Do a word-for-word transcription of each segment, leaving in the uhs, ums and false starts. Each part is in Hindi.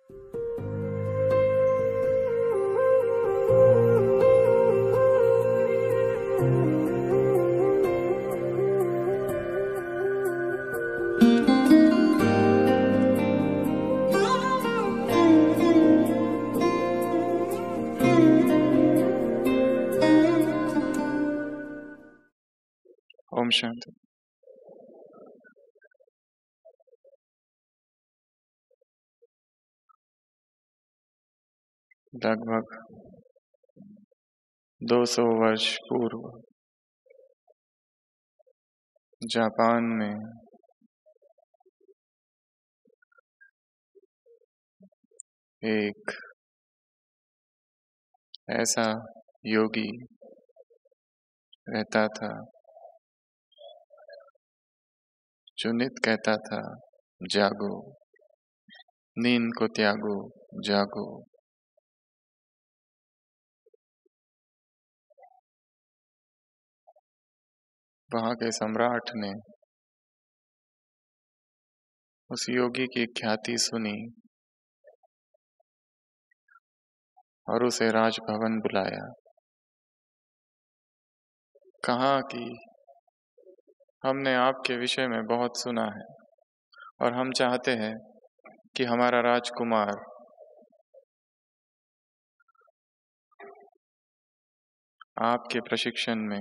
ओम शांति। लगभग दो सौ वर्ष पूर्व जापान में एक ऐसा योगी रहता था जो नित कहता था, जागो, नींद को त्यागो, जागो। वहां के सम्राट ने उस योगी की ख्याति सुनी और उसे राजभवन बुलाया। कहा कि हमने आपके विषय में बहुत सुना है और हम चाहते हैं कि हमारा राजकुमार आपके प्रशिक्षण में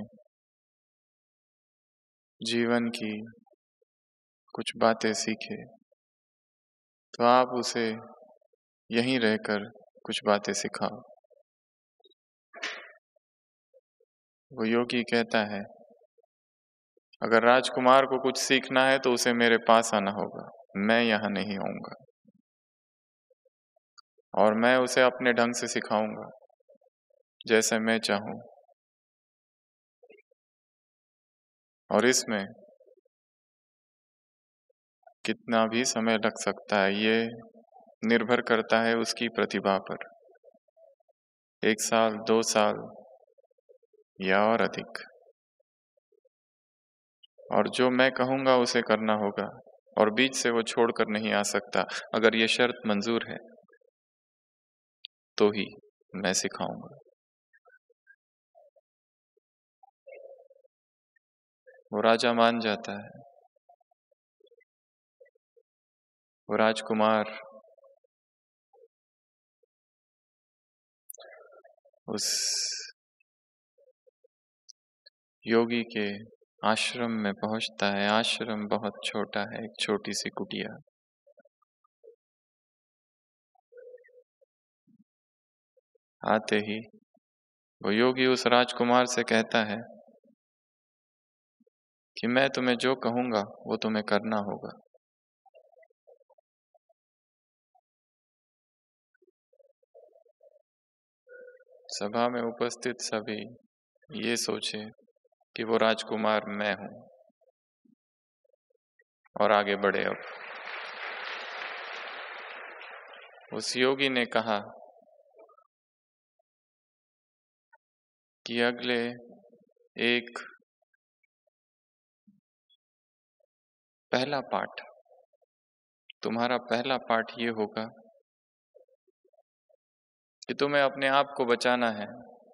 जीवन की कुछ बातें सीखे, तो आप उसे यहीं रहकर कुछ बातें सिखाओ। वो योगी कहता है, अगर राजकुमार को कुछ सीखना है तो उसे मेरे पास आना होगा, मैं यहाँ नहीं आऊंगा और मैं उसे अपने ढंग से सिखाऊंगा जैसे मैं चाहूं। और इसमें कितना भी समय लग सकता है, ये निर्भर करता है उसकी प्रतिभा पर। एक साल, दो साल या और अधिक। और जो मैं कहूंगा उसे करना होगा और बीच से वो छोड़कर नहीं आ सकता। अगर ये शर्त मंजूर है तो ही मैं सिखाऊंगा। वो राजा मान जाता है। वो राजकुमार उस योगी के आश्रम में पहुंचता है। आश्रम बहुत छोटा है, एक छोटी सी कुटिया। आते ही वो योगी उस राजकुमार से कहता है कि मैं तुम्हें जो कहूंगा वो तुम्हें करना होगा। सभा में उपस्थित सभी ये सोचे कि वो राजकुमार मैं हूं और आगे बढ़े। अब उस योगी ने कहा कि अगले एक पहला पाठ, तुम्हारा पहला पाठ ये होगा कि तुम्हें अपने आप को बचाना है।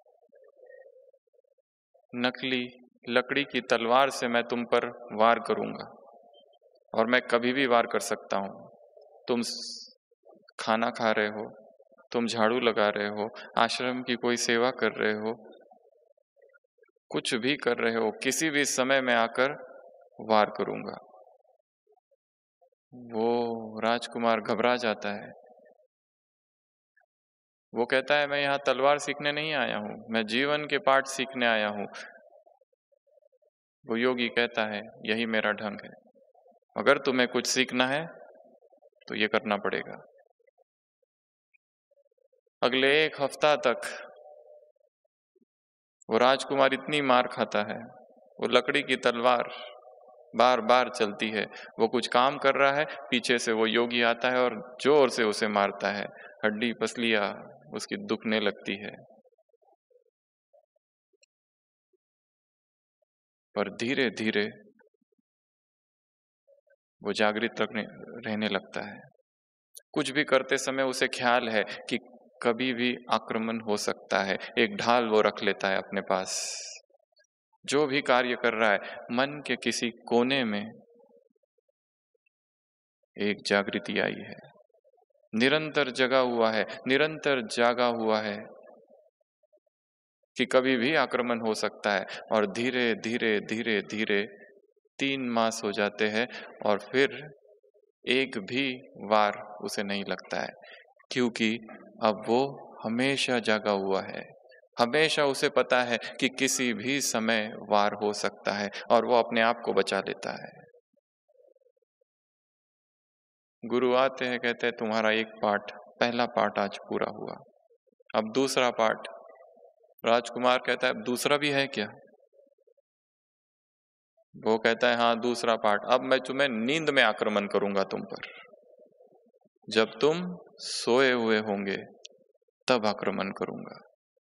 नकली लकड़ी की तलवार से मैं तुम पर वार करूंगा और मैं कभी भी वार कर सकता हूं। तुम खाना खा रहे हो, तुम झाड़ू लगा रहे हो, आश्रम की कोई सेवा कर रहे हो, कुछ भी कर रहे हो, किसी भी समय में आकर वार करूंगा। वो राजकुमार घबरा जाता है। वो कहता है, मैं यहाँ तलवार सीखने नहीं आया हूं, मैं जीवन के पाठ सीखने आया हूं। वो योगी कहता है, यही मेरा ढंग है। अगर तुम्हें कुछ सीखना है तो ये करना पड़ेगा। अगले एक हफ्ता तक वो राजकुमार इतनी मार खाता है, वो लकड़ी की तलवार बार बार चलती है। वो कुछ काम कर रहा है, पीछे से वो योगी आता है और जोर से उसे मारता है। हड्डी पसलियां उसकी दुखने लगती है। पर धीरे धीरे वो जागृत रखने रहने लगता है। कुछ भी करते समय उसे ख्याल है कि कभी भी आक्रमण हो सकता है, एक ढाल वो रख लेता है अपने पास। जो भी कार्य कर रहा है, मन के किसी कोने में एक जागृति आई है, निरंतर जगा हुआ है, निरंतर जागा हुआ है कि कभी भी आक्रमण हो सकता है। और धीरे धीरे धीरे धीरे तीन मास हो जाते हैं और फिर एक भी वार उसे नहीं लगता है, क्योंकि अब वो हमेशा जागा हुआ है। हमेशा उसे पता है कि किसी भी समय वार हो सकता है और वो अपने आप को बचा लेता है। गुरु आते हैं, कहते हैं तुम्हारा एक पाठ, पहला पाठ आज पूरा हुआ, अब दूसरा पाठ। राजकुमार कहता है दूसरा भी है क्या? वो कहता है हाँ दूसरा पाठ, अब मैं तुम्हें नींद में आक्रमण करूंगा तुम पर। जब तुम सोए हुए होंगे तब आक्रमण करूंगा।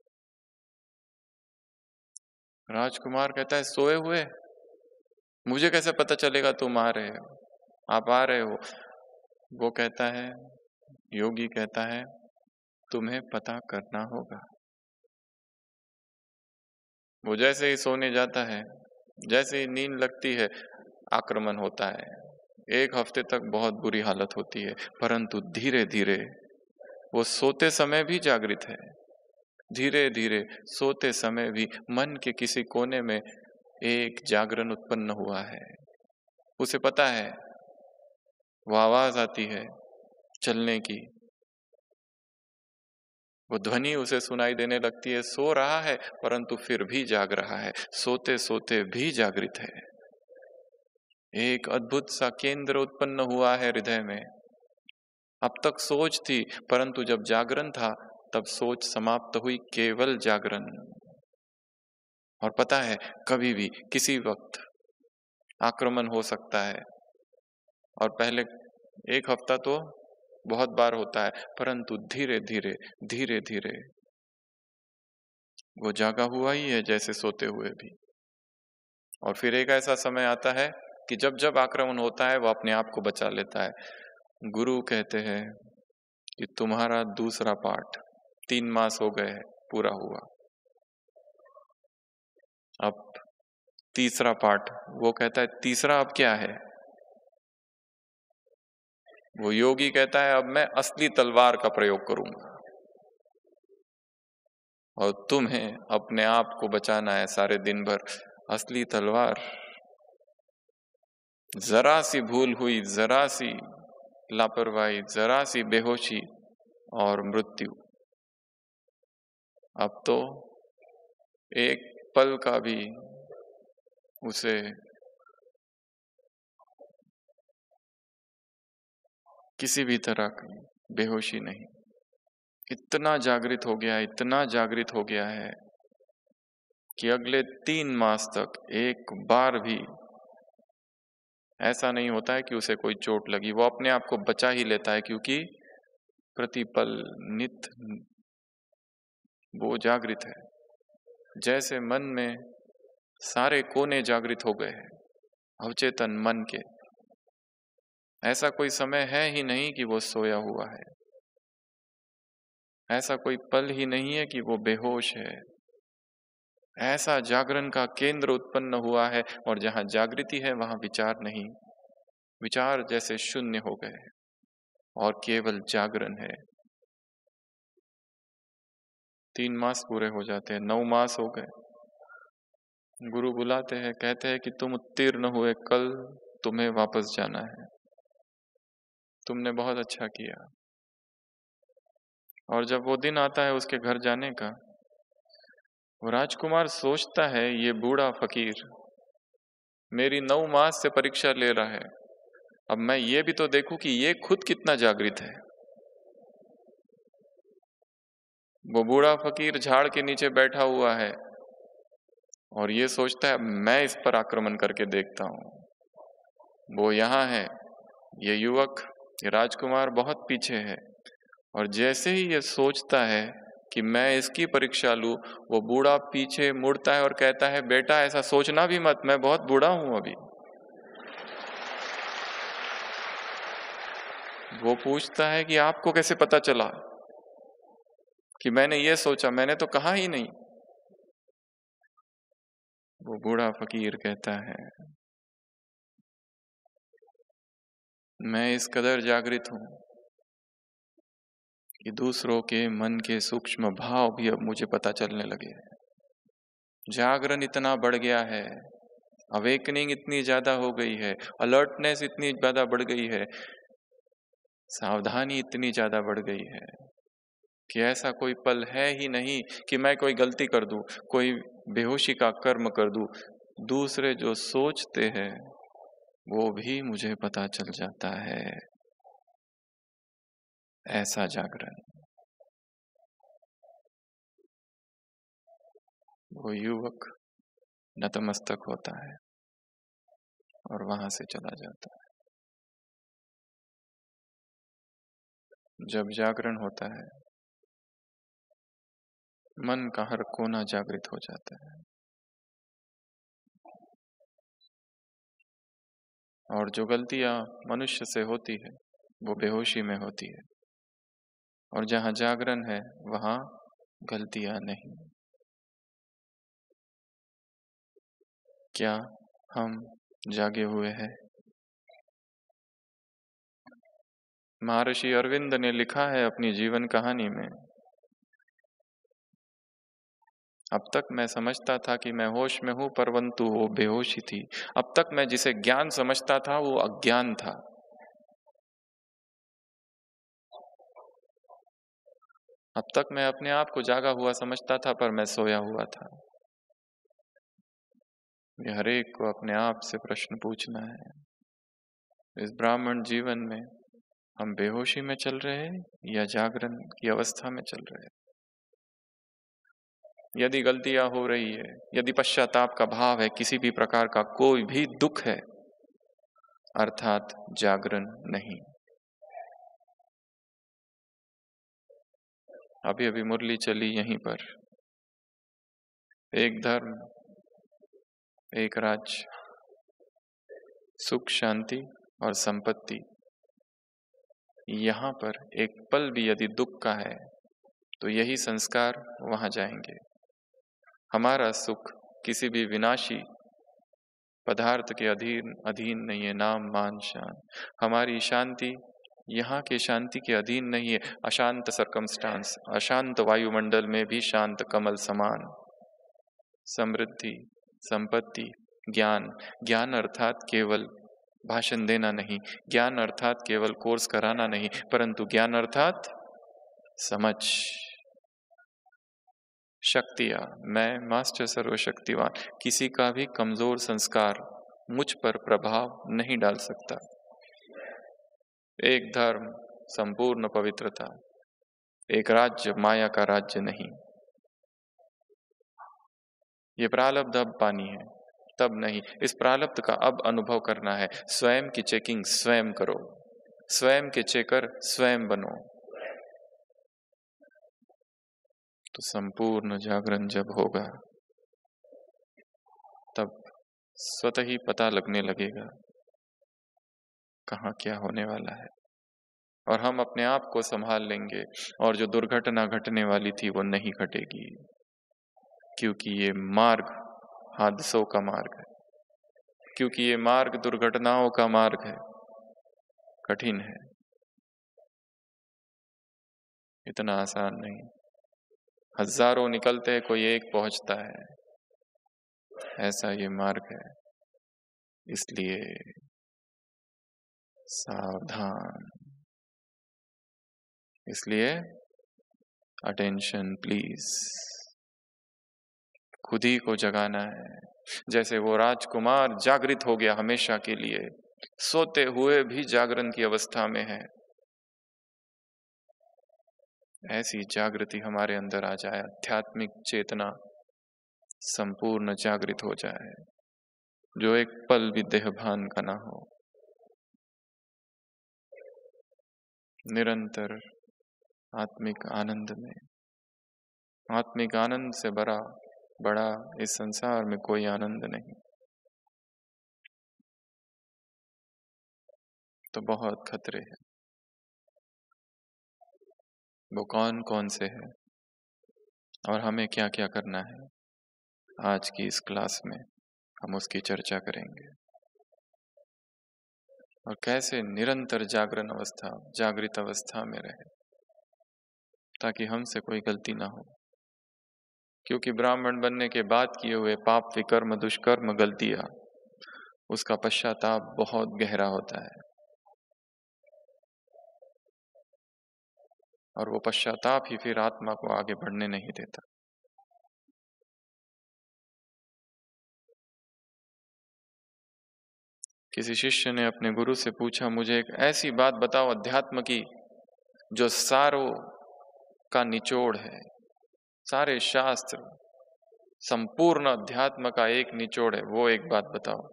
राजकुमार कहता है सोए हुए? मुझे कैसे पता चलेगा तुम आ रहे हो, आप आ रहे हो? वो कहता है, योगी कहता है तुम्हें पता करना होगा। वो जैसे ही सोने जाता है, जैसे ही नींद लगती है, आक्रमण होता है। एक हफ्ते तक बहुत बुरी हालत होती है, परंतु धीरे धीरे वो सोते समय भी जागृत है। धीरे धीरे सोते समय भी मन के किसी कोने में एक जागरण उत्पन्न हुआ है। उसे पता है, वो आवाज आती है चलने की, वो ध्वनि उसे सुनाई देने लगती है। सो रहा है परंतु फिर भी जाग रहा है, सोते सोते भी जागृत है। एक अद्भुत सा केंद्र उत्पन्न हुआ है हृदय में। अब तक सोच थी, परंतु जब जागरण था तब सोच समाप्त हुई, केवल जागरण। और पता है कभी भी किसी वक्त आक्रमण हो सकता है। और पहले एक हफ्ता तो बहुत बार होता है, परंतु धीरे धीरे धीरे धीरे वो जागा हुआ ही है जैसे सोते हुए भी। और फिर एक ऐसा समय आता है कि जब जब आक्रमण होता है वो अपने आप को बचा लेता है। गुरु कहते हैं कि तुम्हारा दूसरा पाठ तीन मास हो गए पूरा हुआ, अब तीसरा पाठ। वो कहता है तीसरा अब क्या है? वो योगी कहता है अब मैं असली तलवार का प्रयोग करूंगा और तुम्हें अपने आप को बचाना है सारे दिन भर। असली तलवार, जरा सी भूल हुई, जरा सी लापरवाही, जरा सी बेहोशी और मृत्यु। अब तो एक पल का भी उसे किसी भी तरह की बेहोशी नहीं। इतना जागृत हो गया है, इतना जागृत हो गया है कि अगले तीन मास तक एक बार भी ऐसा नहीं होता है कि उसे कोई चोट लगी। वो अपने आप को बचा ही लेता है, क्योंकि प्रतिपल नित वो जागृत है। जैसे मन में सारे कोने जागृत हो गए हैं अवचेतन मन के, ऐसा कोई समय है ही नहीं कि वो सोया हुआ है। ऐसा कोई पल ही नहीं है कि वो बेहोश है। ऐसा जागरण का केंद्र उत्पन्न हुआ है और जहां जागृति है वहां विचार नहीं, विचार जैसे शून्य हो गए और केवल जागरण है। तीन मास पूरे हो जाते हैं, नौ मास हो गए। गुरु बुलाते हैं, कहते हैं कि तुम उत्तीर्ण हुए, कल तुम्हें वापस जाना है, तुमने बहुत अच्छा किया। और जब वो दिन आता है उसके घर जाने का, वो राजकुमार सोचता है ये बूढ़ा फकीर मेरी नौ मास से परीक्षा ले रहा है, अब मैं ये भी तो देखूं कि ये खुद कितना जागृत है। वो बूढ़ा फकीर झाड़ के नीचे बैठा हुआ है और ये सोचता है मैं इस पर आक्रमण करके देखता हूं। वो यहाँ है, ये युवक, ये राजकुमार बहुत पीछे है। और जैसे ही ये सोचता है कि मैं इसकी परीक्षा लूं, वो बूढ़ा पीछे मुड़ता है और कहता है बेटा ऐसा सोचना भी मत, मैं बहुत बूढ़ा हूं अभी। वो पूछता है कि आपको कैसे पता चला कि मैंने ये सोचा, मैंने तो कहा ही नहीं। वो बूढ़ा फकीर कहता है, मैं इस कदर जागृत हूं कि दूसरों के मन के सूक्ष्म भाव भी अब मुझे पता चलने लगे। जागरण इतना बढ़ गया है, अवेकनिंग इतनी ज्यादा हो गई है, अलर्टनेस इतनी ज्यादा बढ़ गई है, सावधानी इतनी ज्यादा बढ़ गई है कि ऐसा कोई पल है ही नहीं कि मैं कोई गलती कर दूं, कोई बेहोशी का कर्म कर दूं। दूसरे जो सोचते हैं वो भी मुझे पता चल जाता है। ऐसा जागरण। वो युवक नतमस्तक होता है और वहां से चला जाता है। जब जागरण होता है, मन का हर कोना जागृत हो जाता है। और जो गलतियां मनुष्य से होती है वो बेहोशी में होती है, और जहां जागरण है वहां गलतियां नहीं। क्या हम जागे हुए हैं? महर्षि अरविंद ने लिखा है अपनी जीवन कहानी में, अब तक मैं समझता था कि मैं होश में हूं, परंतु वो बेहोशी थी। अब तक मैं जिसे ज्ञान समझता था वो अज्ञान था। अब तक मैं अपने आप को जागा हुआ समझता था, पर मैं सोया हुआ था। ये हरेक को अपने आप से प्रश्न पूछना है, इस ब्राह्मण जीवन में हम बेहोशी में चल रहे हैं या जागरण की अवस्था में चल रहे हैं? यदि गलतियां हो रही है, यदि पश्चाताप का भाव है, किसी भी प्रकार का कोई भी दुख है, अर्थात जागरण नहीं। अभी अभी मुरली चली यहीं पर, एक धर्म, एक राज्य, सुख शांति और संपत्ति। यहां पर एक पल भी यदि दुख का है तो यही संस्कार वहां जाएंगे। हमारा सुख किसी भी विनाशी पदार्थ के अधीन अधीन नहीं है, नाम मान शान। हमारी शांति यहाँ के शांति के अधीन नहीं है। अशांत सर्कमस्टांस, अशांत वायुमंडल में भी शांत कमल समान। समृद्धि, संपत्ति, ज्ञान। ज्ञान अर्थात केवल भाषण देना नहीं, ज्ञान अर्थात केवल कोर्स कराना नहीं, परंतु ज्ञान अर्थात समझ। शक्तियां, मैं मास्टर सर्वशक्तिवान, किसी का भी कमजोर संस्कार मुझ पर प्रभाव नहीं डाल सकता। एक धर्म, संपूर्ण पवित्रता। एक राज्य, माया का राज्य नहीं। ये प्रारब्ध अब पानी है, तब नहीं। इस प्रारब्ध का अब अनुभव करना है। स्वयं की चेकिंग स्वयं करो, स्वयं के चेकर स्वयं बनो। तो संपूर्ण जागरण जब होगा तब स्वतः ही पता लगने लगेगा कहाँ क्या होने वाला है, और हम अपने आप को संभाल लेंगे, और जो दुर्घटना घटने वाली थी वो नहीं घटेगी, क्योंकि ये मार्ग हादसों का मार्ग है, क्योंकि ये मार्ग दुर्घटनाओं का मार्ग है, कठिन है, इतना आसान नहीं। हजारों निकलते हैं, कोई एक पहुंचता है, ऐसा ये मार्ग है। इसलिए सावधान, इसलिए अटेंशन प्लीज। खुद ही को जगाना है। जैसे वो राजकुमार जागृत हो गया हमेशा के लिए, सोते हुए भी जागरण की अवस्था में है, ऐसी जागृति हमारे अंदर आ जाए, आध्यात्मिक चेतना संपूर्ण जागृत हो जाए, जो एक पल भी देहभान का ना हो। निरंतर आत्मिक आनंद में, आत्मिक आनंद से बड़ा बड़ा इस संसार में कोई आनंद नहीं। तो बहुत खतरे हैं। वो कौन कौन से है और हमें क्या क्या करना है, आज की इस क्लास में हम उसकी चर्चा करेंगे। और कैसे निरंतर जागरण अवस्था, जागृत अवस्था में रहे, ताकि हमसे कोई गलती ना हो। क्योंकि ब्राह्मण बनने के बाद किए हुए पाप, विकर्म, दुष्कर्म, गलतियां, उसका पश्चाताप बहुत गहरा होता है। और वो पश्चाताप ही फिर आत्मा को आगे बढ़ने नहीं देता। किसी शिष्य ने अपने गुरु से पूछा, मुझे एक ऐसी बात बताओ अध्यात्म की जो सारों का निचोड़ है, सारे शास्त्र, संपूर्ण अध्यात्म का एक निचोड़ है, वो एक बात बताओ।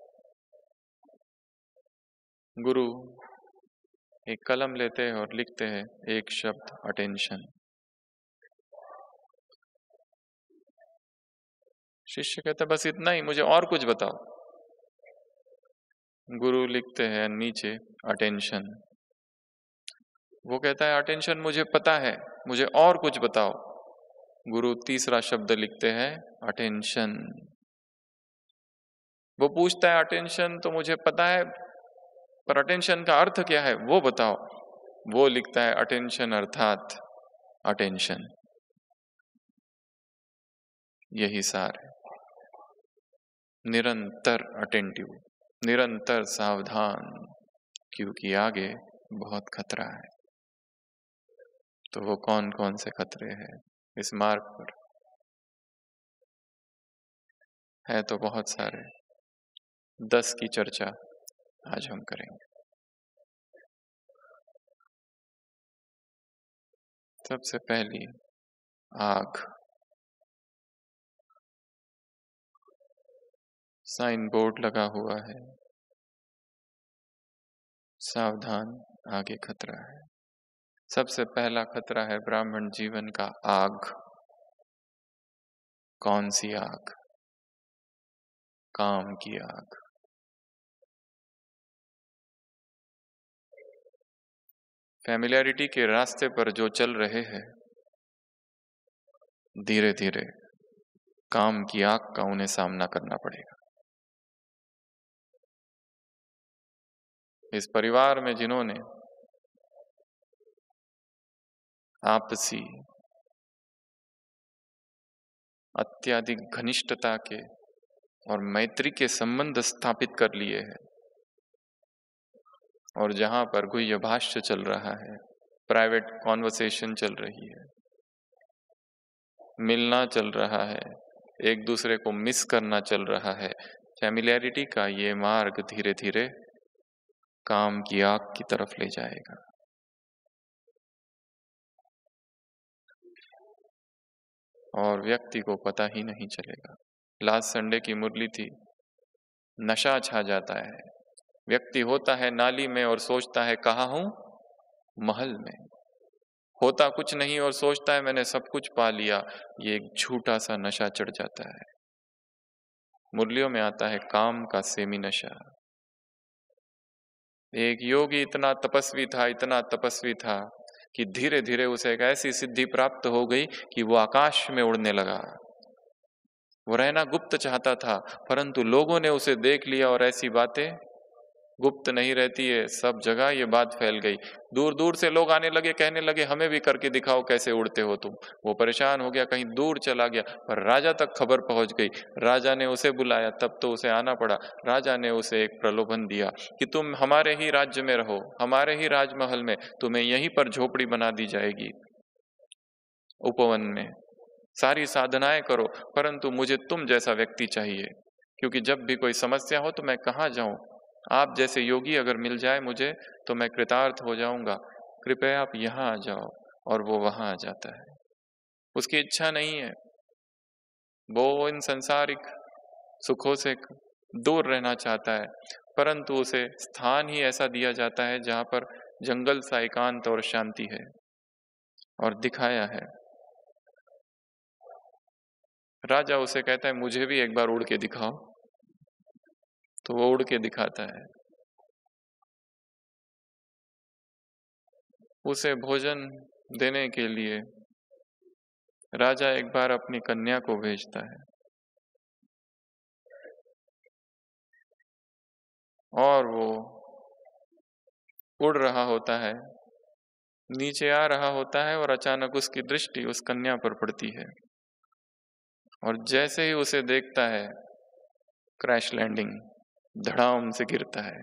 गुरु एक कलम लेते हैं और लिखते हैं एक शब्द, अटेंशन। शिष्य कहता बस इतना ही, मुझे और कुछ बताओ। गुरु लिखते हैं नीचे अटेंशन। वो कहता है अटेंशन मुझे पता है, मुझे और कुछ बताओ। गुरु तीसरा शब्द लिखते हैं अटेंशन। वो पूछता है अटेंशन तो मुझे पता है, पर अटेंशन का अर्थ क्या है वो बताओ। वो लिखता है अटेंशन अर्थात अटेंशन। यही सार है, निरंतर अटेंटिव, निरंतर सावधान, क्योंकि आगे बहुत खतरा है। तो वो कौन कौन से खतरे हैं इस मार्ग पर? है तो बहुत सारे, दस की चर्चा आज हम करेंगे। सबसे पहली आग। साइन बोर्ड लगा हुआ है, सावधान आगे खतरा है। सबसे पहला खतरा है ब्राह्मण जीवन का आग। कौन सी आग? काम की आग। फैमिलियरिटी के रास्ते पर जो चल रहे हैं, धीरे धीरे काम की आग का उन्हें सामना करना पड़ेगा। इस परिवार में जिन्होंने आपसी अत्यधिक घनिष्ठता के और मैत्री के संबंध स्थापित कर लिए हैं, और जहां पर गुह्य भाष्य चल रहा है, प्राइवेट कॉन्वर्सेशन चल रही है, मिलना चल रहा है, एक दूसरे को मिस करना चल रहा है, फैमिलियरिटी का ये मार्ग धीरे धीरे काम की आग की तरफ ले जाएगा। और व्यक्ति को पता ही नहीं चलेगा। लास्ट संडे की मुरली थी, नशा छा जाता है। व्यक्ति होता है नाली में और सोचता है कहाँ हूं, महल में। होता कुछ नहीं और सोचता है मैंने सब कुछ पा लिया। ये एक झूठा सा नशा चढ़ जाता है। मुरलियों में आता है काम का सेमी नशा। एक योगी इतना तपस्वी था, इतना तपस्वी था कि धीरे धीरे उसे एक ऐसी सिद्धि प्राप्त हो गई कि वो आकाश में उड़ने लगा। वो रहना गुप्त चाहता था, परंतु लोगों ने उसे देख लिया और ऐसी बातें गुप्त नहीं रहती है, सब जगह ये बात फैल गई। दूर दूर से लोग आने लगे, कहने लगे हमें भी करके दिखाओ कैसे उड़ते हो तुम। वो परेशान हो गया, कहीं दूर चला गया, पर राजा तक खबर पहुंच गई। राजा ने उसे बुलाया, तब तो उसे आना पड़ा। राजा ने उसे एक प्रलोभन दिया कि तुम हमारे ही राज्य में रहो, हमारे ही राजमहल में, तुम्हें यहीं पर झोपड़ी बना दी जाएगी, उपवन में सारी साधनाएं करो, परंतु मुझे तुम जैसा व्यक्ति चाहिए, क्योंकि जब भी कोई समस्या हो तो मैं कहाँ जाऊं। आप जैसे योगी अगर मिल जाए मुझे तो मैं कृतार्थ हो जाऊंगा, कृपया आप यहाँ आ जाओ। और वो वहां आ जाता है। उसकी इच्छा नहीं है, वो इन संसारिक सुखों से दूर रहना चाहता है, परंतु उसे स्थान ही ऐसा दिया जाता है जहां पर जंगल सा एकांत और शांति है, और दिखाया है। राजा उसे कहता है मुझे भी एक बार उड़ के दिखाओ, तो वो उड़ के दिखाता है। उसे भोजन देने के लिए राजा एक बार अपनी कन्या को भेजता है और वो उड़ रहा होता है, नीचे आ रहा होता है और अचानक उसकी दृष्टि उस कन्या पर पड़ती है और जैसे ही उसे देखता है क्रैश लैंडिंग, धड़ाम से गिरता है।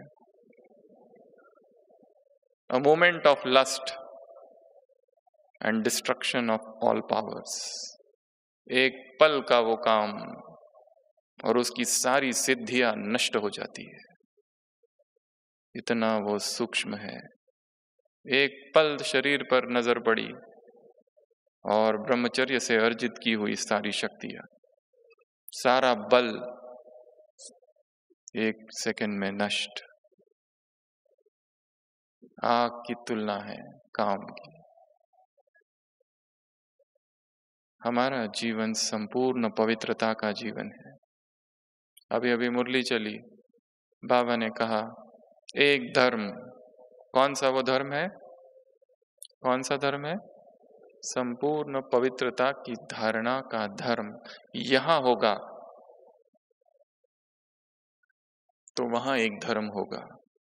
A moment of lust and destruction of all powers. एक पल का वो काम और उसकी सारी सिद्धियां नष्ट हो जाती है। इतना वो सूक्ष्म है। एक पल शरीर पर नजर पड़ी और ब्रह्मचर्य से अर्जित की हुई सारी शक्तियां, सारा बल एक सेकंड में नष्ट। आग की तुलना है काम की। हमारा जीवन संपूर्ण पवित्रता का जीवन है। अभी अभी मुरली चली, बाबा ने कहा एक धर्म। कौन सा वो धर्म है? कौन सा धर्म है? संपूर्ण पवित्रता की धारणा का धर्म यहां होगा तो वहां एक धर्म होगा।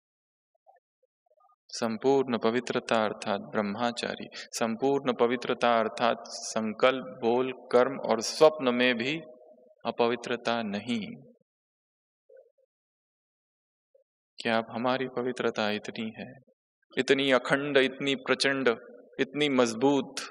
संपूर्ण पवित्रता अर्थात ब्रह्मचारी, संपूर्ण पवित्रता अर्थात संकल्प, बोल, कर्म और स्वप्न में भी अपवित्रता नहीं। क्या अब हमारी पवित्रता इतनी है, इतनी अखंड, इतनी प्रचंड, इतनी मजबूत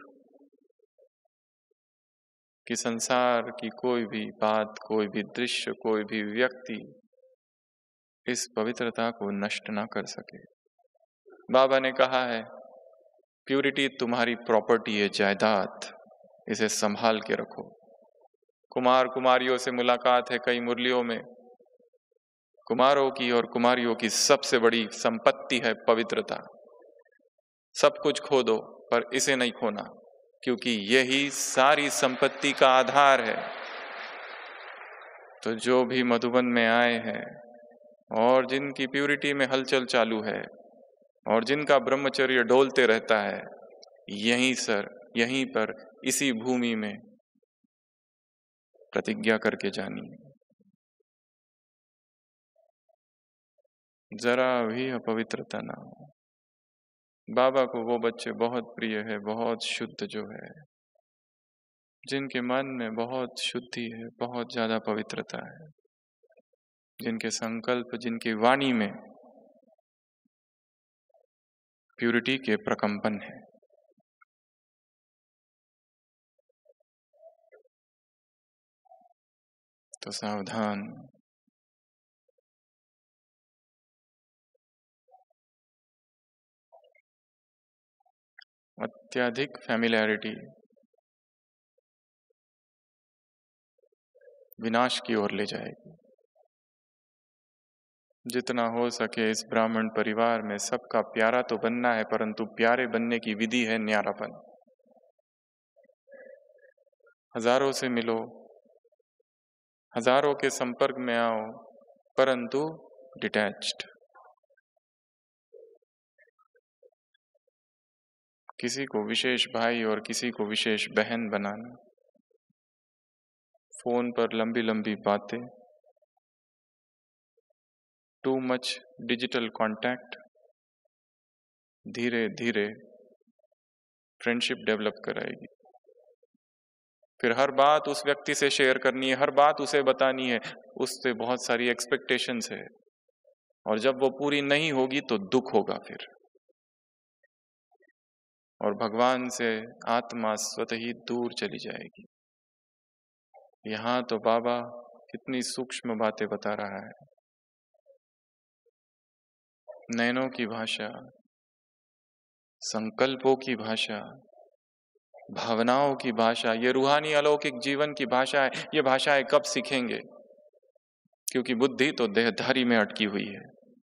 कि संसार की कोई भी बात, कोई भी दृश्य, कोई भी व्यक्ति इस पवित्रता को नष्ट ना कर सके। बाबा ने कहा है प्यूरिटी तुम्हारी प्रॉपर्टी है, जायदाद, इसे संभाल के रखो। कुमार कुमारियों से मुलाकात है कई मुरलियों में। कुमारों की और कुमारियों की सबसे बड़ी संपत्ति है पवित्रता। सब कुछ खो दो पर इसे नहीं खोना, क्योंकि यही सारी संपत्ति का आधार है। तो जो भी मधुबन में आए हैं और जिनकी प्यूरिटी में हलचल चालू है और जिनका ब्रह्मचर्य डोलते रहता है, यहीं सर यहीं पर इसी भूमि में प्रतिज्ञा करके जानी है, जरा भी अपवित्रता ना हो। बाबा को वो बच्चे बहुत प्रिय है, बहुत शुद्ध जो है, जिनके मन में बहुत शुद्धि है, बहुत ज्यादा पवित्रता है, जिनके संकल्प, जिनकी वाणी में प्यूरिटी के प्रकंपन है। तो सावधान। अत्यधिक फैमिलियरिटी विनाश की ओर ले जाएगी। जितना हो सके इस ब्राह्मण परिवार में सबका प्यारा तो बनना है, परंतु प्यारे बनने की विधि है न्यारापन। हजारों से मिलो, हजारों के संपर्क में आओ, परंतु डिटैच्ड। किसी को विशेष भाई और किसी को विशेष बहन बनाना, फोन पर लंबी लंबी बातें, टू मच डिजिटल कांटेक्ट धीरे धीरे फ्रेंडशिप डेवलप कराएगी। फिर हर बात उस व्यक्ति से शेयर करनी है, हर बात उसे बतानी है, उससे बहुत सारी एक्सपेक्टेशंस है और जब वो पूरी नहीं होगी तो दुख होगा फिर। और भगवान से आत्मा स्वतः ही दूर चली जाएगी। यहां तो बाबा कितनी सूक्ष्म बातें बता रहा है। नैनों की भाषा, संकल्पों की भाषा, भावनाओं की भाषा, ये रूहानी अलौकिक जीवन की भाषा है। ये भाषाएं कब सीखेंगे? क्योंकि बुद्धि तो देहधारी में अटकी हुई है।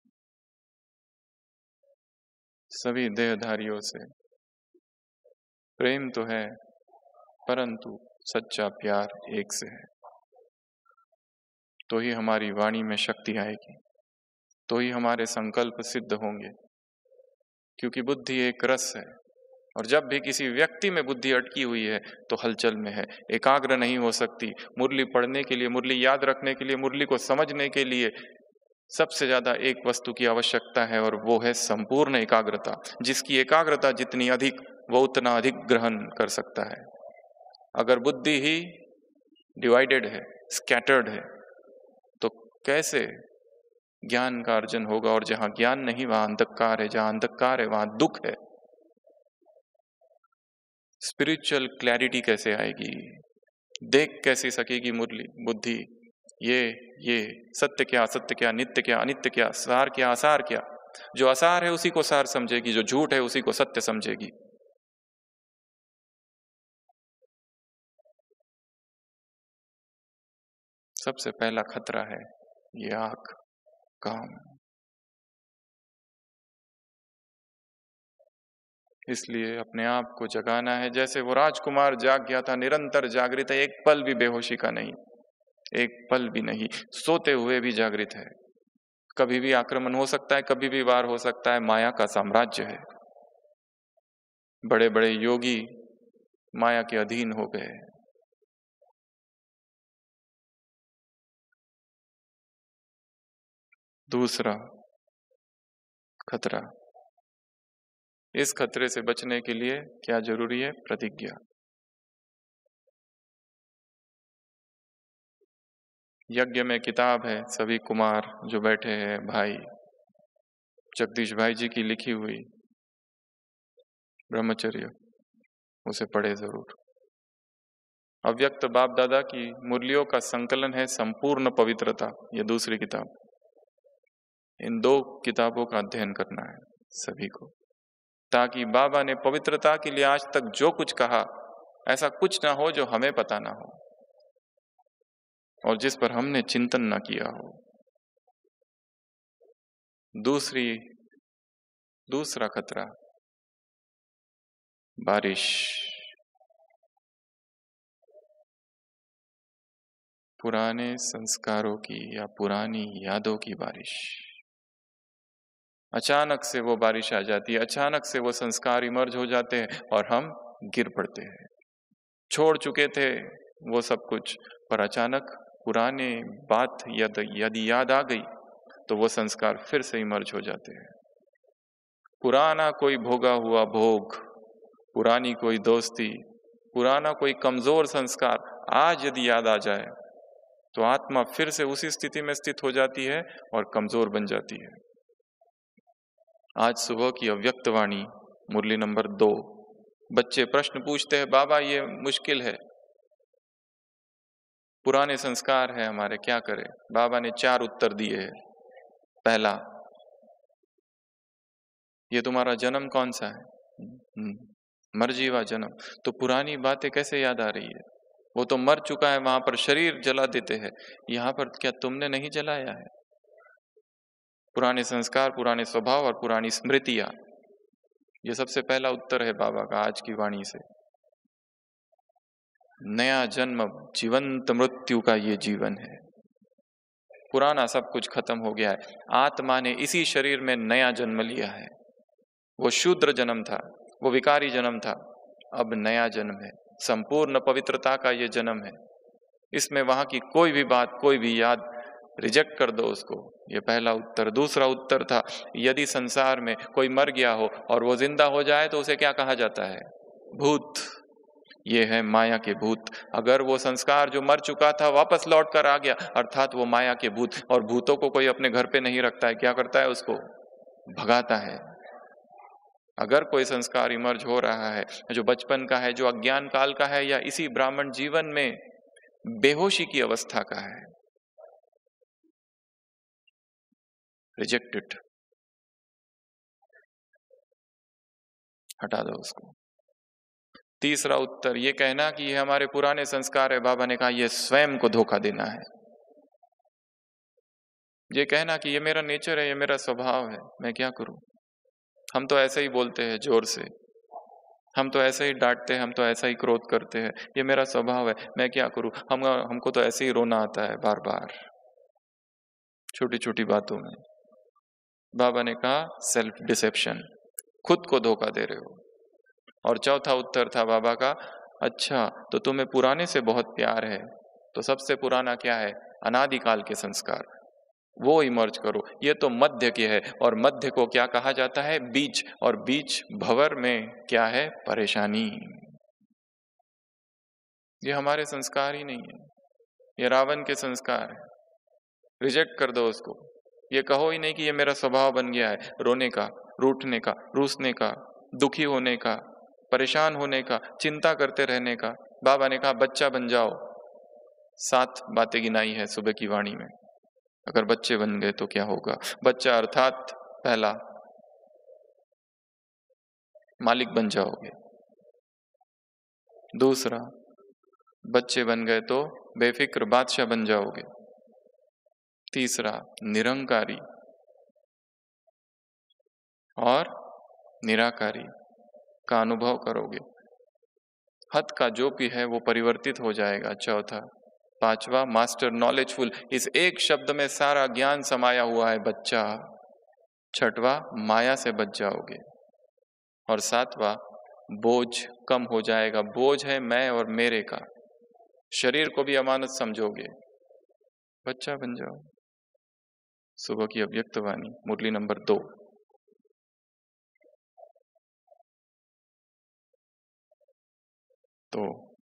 सभी देहधारियों से प्रेम तो है, परंतु सच्चा प्यार एक से है। तो ही हमारी वाणी में शक्ति आएगी, तो ही हमारे संकल्प सिद्ध होंगे। क्योंकि बुद्धि एक रस है और जब भी किसी व्यक्ति में बुद्धि अटकी हुई है तो हलचल में है, एकाग्र नहीं हो सकती। मुरली पढ़ने के लिए, मुरली याद रखने के लिए, मुरली को समझने के लिए सबसे ज्यादा एक वस्तु की आवश्यकता है और वो है संपूर्ण एकाग्रता। जिसकी एकाग्रता जितनी अधिक, वो उतना अधिक ग्रहण कर सकता है। अगर बुद्धि ही डिवाइडेड है, स्कैटर्ड है, तो कैसे ज्ञान का अर्जन होगा? और जहां ज्ञान नहीं वहां अंधकार है, जहां अंधकार है वहां दुख है। स्पिरिचुअल क्लैरिटी कैसे आएगी? देख कैसे सकेगी मुरली बुद्धि ये ये सत्य क्या, सत्य क्या, नित्य क्या, अनित्य क्या, सार क्या, असार क्या? जो असार है उसी को सार समझेगी, जो झूठ है उसी को सत्य समझेगी। सबसे पहला खतरा है ये आंख, काम। इसलिए अपने आप को जगाना है। जैसे वो राजकुमार जाग गया था, निरंतर जागृत है, एक पल भी बेहोशी का नहीं, एक पल भी नहीं, सोते हुए भी जागृत है। कभी भी आक्रमण हो सकता है, कभी भी वार हो सकता है। माया का साम्राज्य है। बड़े बड़े योगी माया के अधीन हो गए। दूसरा खतरा, इस खतरे से बचने के लिए क्या जरूरी है? प्रतिज्ञा। यज्ञ में किताब है, सभी कुमार जो बैठे हैं, भाई जगदीश भाई जी की लिखी हुई ब्रह्मचर्य, उसे पढ़े जरूर। अव्यक्त बाप दादा की मुरलियों का संकलन है संपूर्ण पवित्रता, ये दूसरी किताब। इन दो किताबों का अध्ययन करना है सभी को, ताकि बाबा ने पवित्रता के लिए आज तक जो कुछ कहा, ऐसा कुछ ना हो जो हमें पता ना हो और जिस पर हमने चिंतन ना किया हो। दूसरी दूसरा खतरा, बारिश, पुराने संस्कारों की या पुरानी यादों की बारिश। अचानक से वो बारिश आ जाती है, अचानक से वो संस्कार इमर्ज हो जाते हैं और हम गिर पड़ते हैं। छोड़ चुके थे वो सब कुछ, पर अचानक पुराने बात यदि याद आ गई तो वो संस्कार फिर से इमर्ज हो जाते हैं। पुराना कोई भोगा हुआ भोग, पुरानी कोई दोस्ती, पुराना कोई कमजोर संस्कार आज यदि याद आ जाए तो आत्मा फिर से उसी स्थिति में स्थित हो जाती है और कमजोर बन जाती है। आज सुबह की अव्यक्त वाणी मुरली नंबर दो, बच्चे प्रश्न पूछते हैं, बाबा ये मुश्किल है, पुराने संस्कार है हमारे, क्या करें? बाबा ने चार उत्तर दिए हैं। पहला, ये तुम्हारा जन्म कौन सा है? मरजीवा जन्म। तो पुरानी बातें कैसे याद आ रही है? वो तो मर चुका है, वहां पर शरीर जला देते हैं, यहाँ पर क्या तुमने नहीं जलाया है? पुराने संस्कार, पुराने स्वभाव और पुरानी स्मृतियां, ये सबसे पहला उत्तर है बाबा का आज की वाणी से। नया जन्म, जीवंत मृत्यु का ये जीवन है। पुराना सब कुछ खत्म हो गया है। आत्मा ने इसी शरीर में नया जन्म लिया है। वो शूद्र जन्म था, वो विकारी जन्म था, अब नया जन्म है, संपूर्ण पवित्रता का ये जन्म है। इसमें वहां की कोई भी बात, कोई भी याद रिजेक्ट कर दो उसको। ये पहला उत्तर। दूसरा उत्तर था, यदि संसार में कोई मर गया हो और वो जिंदा हो जाए तो उसे क्या कहा जाता है? भूत। ये है माया के भूत। अगर वो संस्कार जो मर चुका था वापस लौट कर आ गया, अर्थात वो माया के भूत। और भूतों को कोई अपने घर पे नहीं रखता है, क्या करता है? उसको भगाता है। अगर कोई संस्कार इमर्ज हो रहा है जो बचपन का है, जो अज्ञान काल का है, या इसी ब्राह्मण जीवन में बेहोशी की अवस्था का है, रिजेक्ट इट, हटा दो उसको। तीसरा उत्तर, ये कहना कि ये हमारे पुराने संस्कार है, बाबा ने कहा ये स्वयं को धोखा देना है। ये कहना कि ये मेरा नेचर है, ये मेरा स्वभाव है, मैं क्या करूं? हम तो ऐसे ही बोलते हैं जोर से, हम तो ऐसे ही डांटते हैं, हम तो ऐसा ही क्रोध करते हैं, ये मेरा स्वभाव है, मैं क्या करूं? हम हमको तो ऐसे ही रोना आता है बार बार, छोटी छोटी बातों में। बाबा ने कहा सेल्फ डिसेप्शन, खुद को धोखा दे रहे हो। और चौथा उत्तर था बाबा का, अच्छा तो तुम्हें पुराने से बहुत प्यार है, तो सबसे पुराना क्या है? अनादिकाल के संस्कार, वो इमर्ज करो। ये तो मध्य के है, और मध्य को क्या कहा जाता है? बीच। और बीच भंवर में क्या है? परेशानी। ये हमारे संस्कार ही नहीं है, ये रावण के संस्कार है। रिजेक्ट कर दो उसको। ये कहो ही नहीं कि ये मेरा स्वभाव बन गया है, रोने का, रूठने का, रूसने का, दुखी होने का, परेशान होने का, चिंता करते रहने का। बाबा ने कहा बच्चा बन जाओ। सात बातें गिनाई है सुबह की वाणी में। अगर बच्चे बन गए तो क्या होगा? बच्चा अर्थात पहला, मालिक बन जाओगे। दूसरा, बच्चे बन गए तो बेफिक्र बादशाह बन जाओगे। तीसरा, निरंकारी और निराकारी का अनुभव करोगे। हद का जो भी है वो परिवर्तित हो जाएगा। चौथा, पांचवा, मास्टर नॉलेजफुल। इस एक शब्द में सारा ज्ञान समाया हुआ है, बच्चा। छठवा, माया से बच जाओगे। और सातवां, बोझ कम हो जाएगा। बोझ है मैं और मेरे का, शरीर को भी अमानत समझोगे। बच्चा बन जाओ। सुबह की अव्यक्त वाणी, मुरली नंबर दो। तो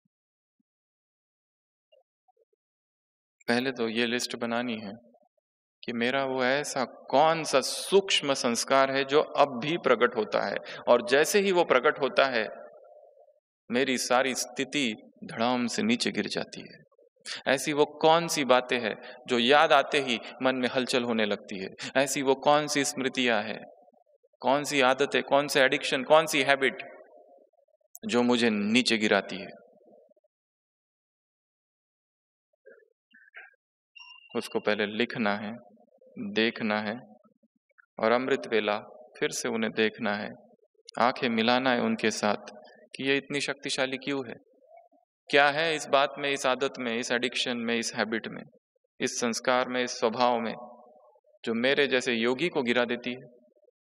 पहले तो ये लिस्ट बनानी है कि मेरा वो ऐसा कौन सा सूक्ष्म संस्कार है जो अब भी प्रकट होता है, और जैसे ही वो प्रकट होता है मेरी सारी स्थिति धड़ाम से नीचे गिर जाती है। ऐसी वो कौन सी बातें हैं जो याद आते ही मन में हलचल होने लगती है? ऐसी वो कौन सी स्मृतियां हैं, कौन सी आदतें, कौन से एडिक्शन, कौन सी हैबिट जो मुझे नीचे गिराती है? उसको पहले लिखना है, देखना है, और अमृत वेला फिर से उन्हें देखना है, आंखें मिलाना है उनके साथ कि ये इतनी शक्तिशाली क्यों है, क्या है इस बात में, इस आदत में, इस एडिक्शन में, इस हैबिट में, इस संस्कार में, इस स्वभाव में, जो मेरे जैसे योगी को गिरा देती है।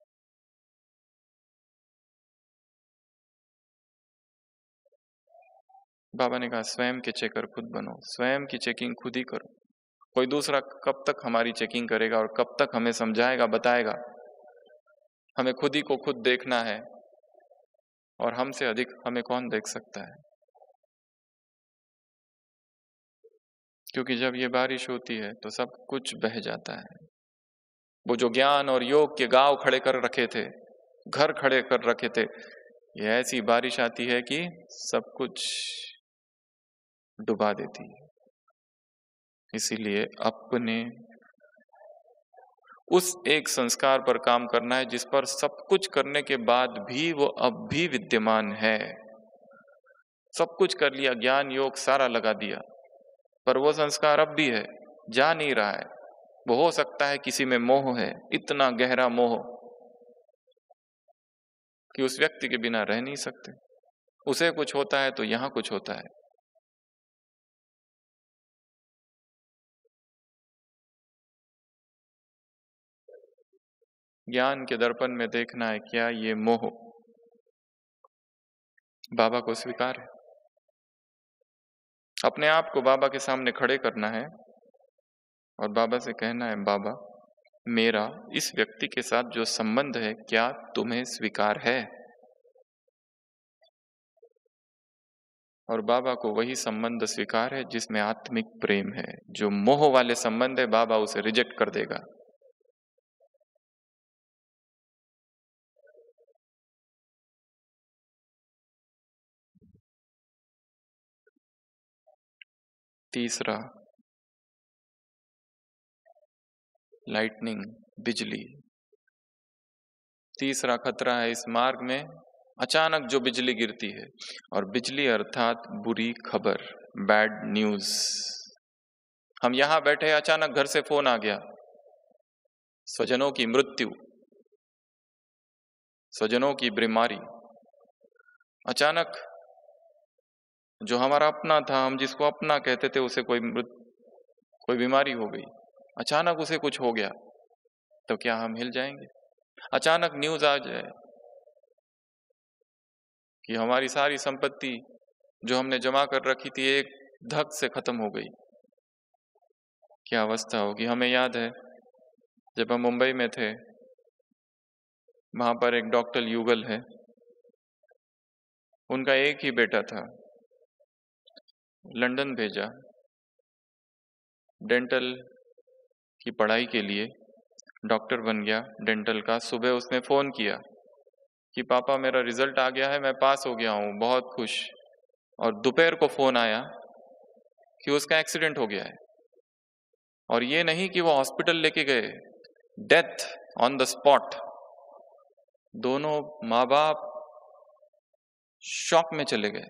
बाबा ने कहा स्वयं के चेकर खुद बनो, स्वयं की चेकिंग खुद ही करो। कोई दूसरा कब तक हमारी चेकिंग करेगा और कब तक हमें समझाएगा, बताएगा? हमें खुद ही को खुद देखना है, और हमसे अधिक हमें कौन देख सकता है? क्योंकि जब ये बारिश होती है तो सब कुछ बह जाता है। वो जो ज्ञान और योग के गांव खड़े कर रखे थे, घर खड़े कर रखे थे, ये ऐसी बारिश आती है कि सब कुछ डुबा देती है। इसीलिए अपने उस एक संस्कार पर काम करना है जिस पर सब कुछ करने के बाद भी वो अब भी विद्यमान है। सब कुछ कर लिया, ज्ञान योग सारा लगा दिया, पर वो संस्कार अब भी है, जा नहीं रहा है। वो हो सकता है किसी में मोह है, इतना गहरा मोह कि उस व्यक्ति के बिना रह नहीं सकते। उसे कुछ होता है तो यहां कुछ होता है। ज्ञान के दर्पण में देखना है क्या ये मोह बाबा को स्वीकार है। अपने आप को बाबा के सामने खड़े करना है और बाबा से कहना है, बाबा मेरा इस व्यक्ति के साथ जो संबंध है क्या तुम्हें स्वीकार है? और बाबा को वही संबंध स्वीकार है जिसमें आत्मिक प्रेम है। जो मोह वाले संबंध है बाबा उसे रिजेक्ट कर देगा। तीसरा, लाइटनिंग, बिजली। तीसरा खतरा है इस मार्ग में अचानक जो बिजली गिरती है, और बिजली अर्थात बुरी खबर, बैड न्यूज। हम यहां बैठे, अचानक घर से फोन आ गया, स्वजनों की मृत्यु, स्वजनों की बीमारी। अचानक जो हमारा अपना था, हम जिसको अपना कहते थे, उसे कोई मृत कोई बीमारी हो गई, अचानक उसे कुछ हो गया, तो क्या हम हिल जाएंगे? अचानक न्यूज आ जाए कि हमारी सारी संपत्ति जो हमने जमा कर रखी थी एक धक से खत्म हो गई। क्या अवस्था होगी। हमें याद है जब हम मुंबई में थे, वहां पर एक डॉक्टर युगल है, उनका एक ही बेटा था, लंदन भेजा डेंटल की पढ़ाई के लिए, डॉक्टर बन गया डेंटल का। सुबह उसने फोन किया कि पापा मेरा रिजल्ट आ गया है, मैं पास हो गया हूं, बहुत खुश। और दोपहर को फोन आया कि उसका एक्सीडेंट हो गया है। और ये नहीं कि वो हॉस्पिटल लेके गए, डेथ ऑन द स्पॉट। दोनों माँ बाप शॉक में चले गए,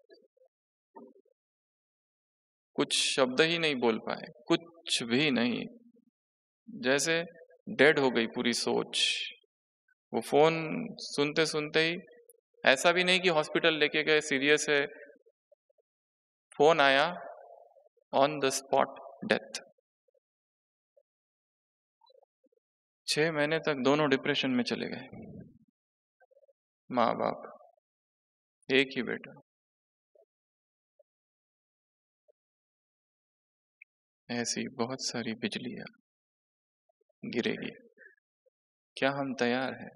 कुछ शब्द ही नहीं बोल पाए, कुछ भी नहीं, जैसे डेड हो गई पूरी सोच। वो फोन सुनते सुनते ही, ऐसा भी नहीं कि हॉस्पिटल लेके गए, सीरियस है, फोन आया, ऑन द स्पॉट डेथ। छह महीने तक दोनों डिप्रेशन में चले गए, माँ बाप, एक ही बेटा। ऐसी बहुत सारी बिजलियां गिरेगी, क्या हम तैयार हैं?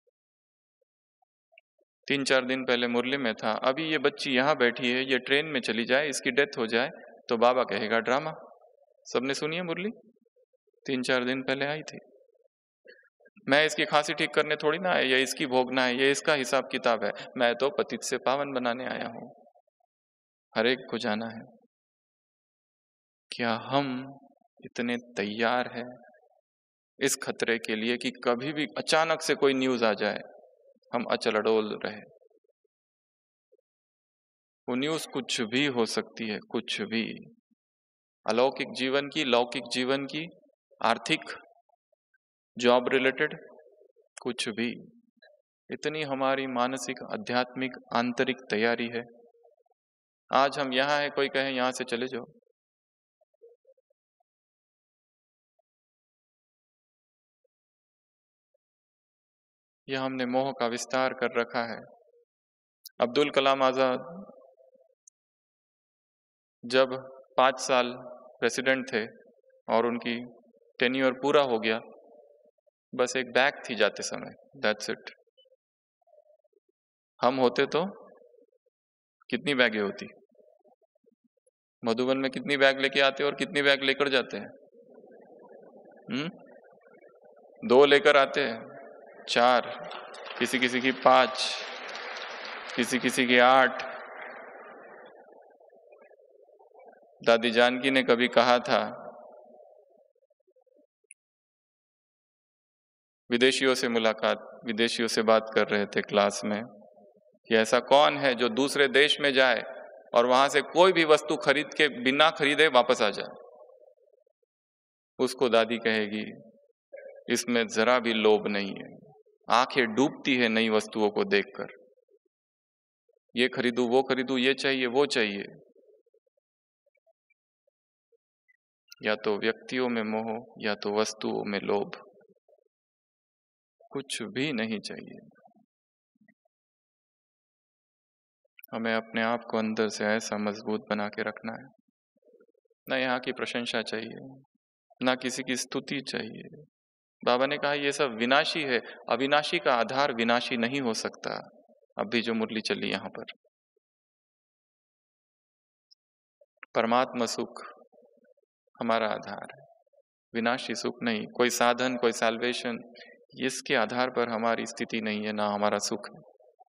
तीन चार दिन पहले मुरली में था, अभी ये बच्ची यहाँ बैठी है, ये ट्रेन में चली जाए, इसकी डेथ हो जाए तो बाबा कहेगा ड्रामा। सबने सुनी है मुरली, तीन चार दिन पहले आई थी। मैं इसकी खांसी ठीक करने थोड़ी ना आया, ये इसकी भोगना है, ये इसका हिसाब किताब है, मैं तो पतित से पावन बनाने आया हूं, हर एक को जाना है। क्या हम इतने तैयार हैं इस खतरे के लिए कि कभी भी अचानक से कोई न्यूज आ जाए, हम अचल अडोल रहे? वो न्यूज कुछ भी हो सकती है, कुछ भी, अलौकिक जीवन की, लौकिक जीवन की, आर्थिक, जॉब रिलेटेड, कुछ भी। इतनी हमारी मानसिक, आध्यात्मिक, आंतरिक तैयारी है। आज हम यहाँ हैं, कोई कहे यहाँ से चले जाओ, यह हमने मोह का विस्तार कर रखा है। अब्दुल कलाम आजाद जब पाँच साल प्रेसिडेंट थे और उनकी टेन्योर पूरा हो गया, बस एक बैग थी जाते समय, दैट्स इट। हम होते तो कितनी बैगें होती, मधुबन में कितनी बैग लेके आते और कितनी बैग लेकर जाते हैं? हम्म दो लेकर आते हैं, चार, किसी किसी की पांच, किसी किसी की आठ। दादी जानकी ने कभी कहा था, विदेशियों से मुलाकात, विदेशियों से बात कर रहे थे क्लास में, कि ऐसा कौन है जो दूसरे देश में जाए और वहां से कोई भी वस्तु खरीद के बिना खरीदे वापस आ जाए? उसको दादी कहेगी, इसमें जरा भी लोभ नहीं है, आंखें डूबती है नई वस्तुओं को देखकर, ये खरीदूं, वो खरीदूं, ये चाहिए, वो चाहिए। या तो व्यक्तियों में मोह, या तो वस्तुओं में लोभ, कुछ भी नहीं चाहिए। हमें अपने आप को अंदर से ऐसा मजबूत बना के रखना है, ना यहाँ की प्रशंसा चाहिए, ना किसी की स्तुति चाहिए। बाबा ने कहा ये सब विनाशी है, अविनाशी का आधार विनाशी नहीं हो सकता। अभी जो मुरली चली यहाँ पर, परमात्मा सुख हमारा आधार है, विनाशी सुख नहीं। कोई साधन, कोई सैल्वेशन, इसके आधार पर हमारी स्थिति नहीं है, ना हमारा सुख है।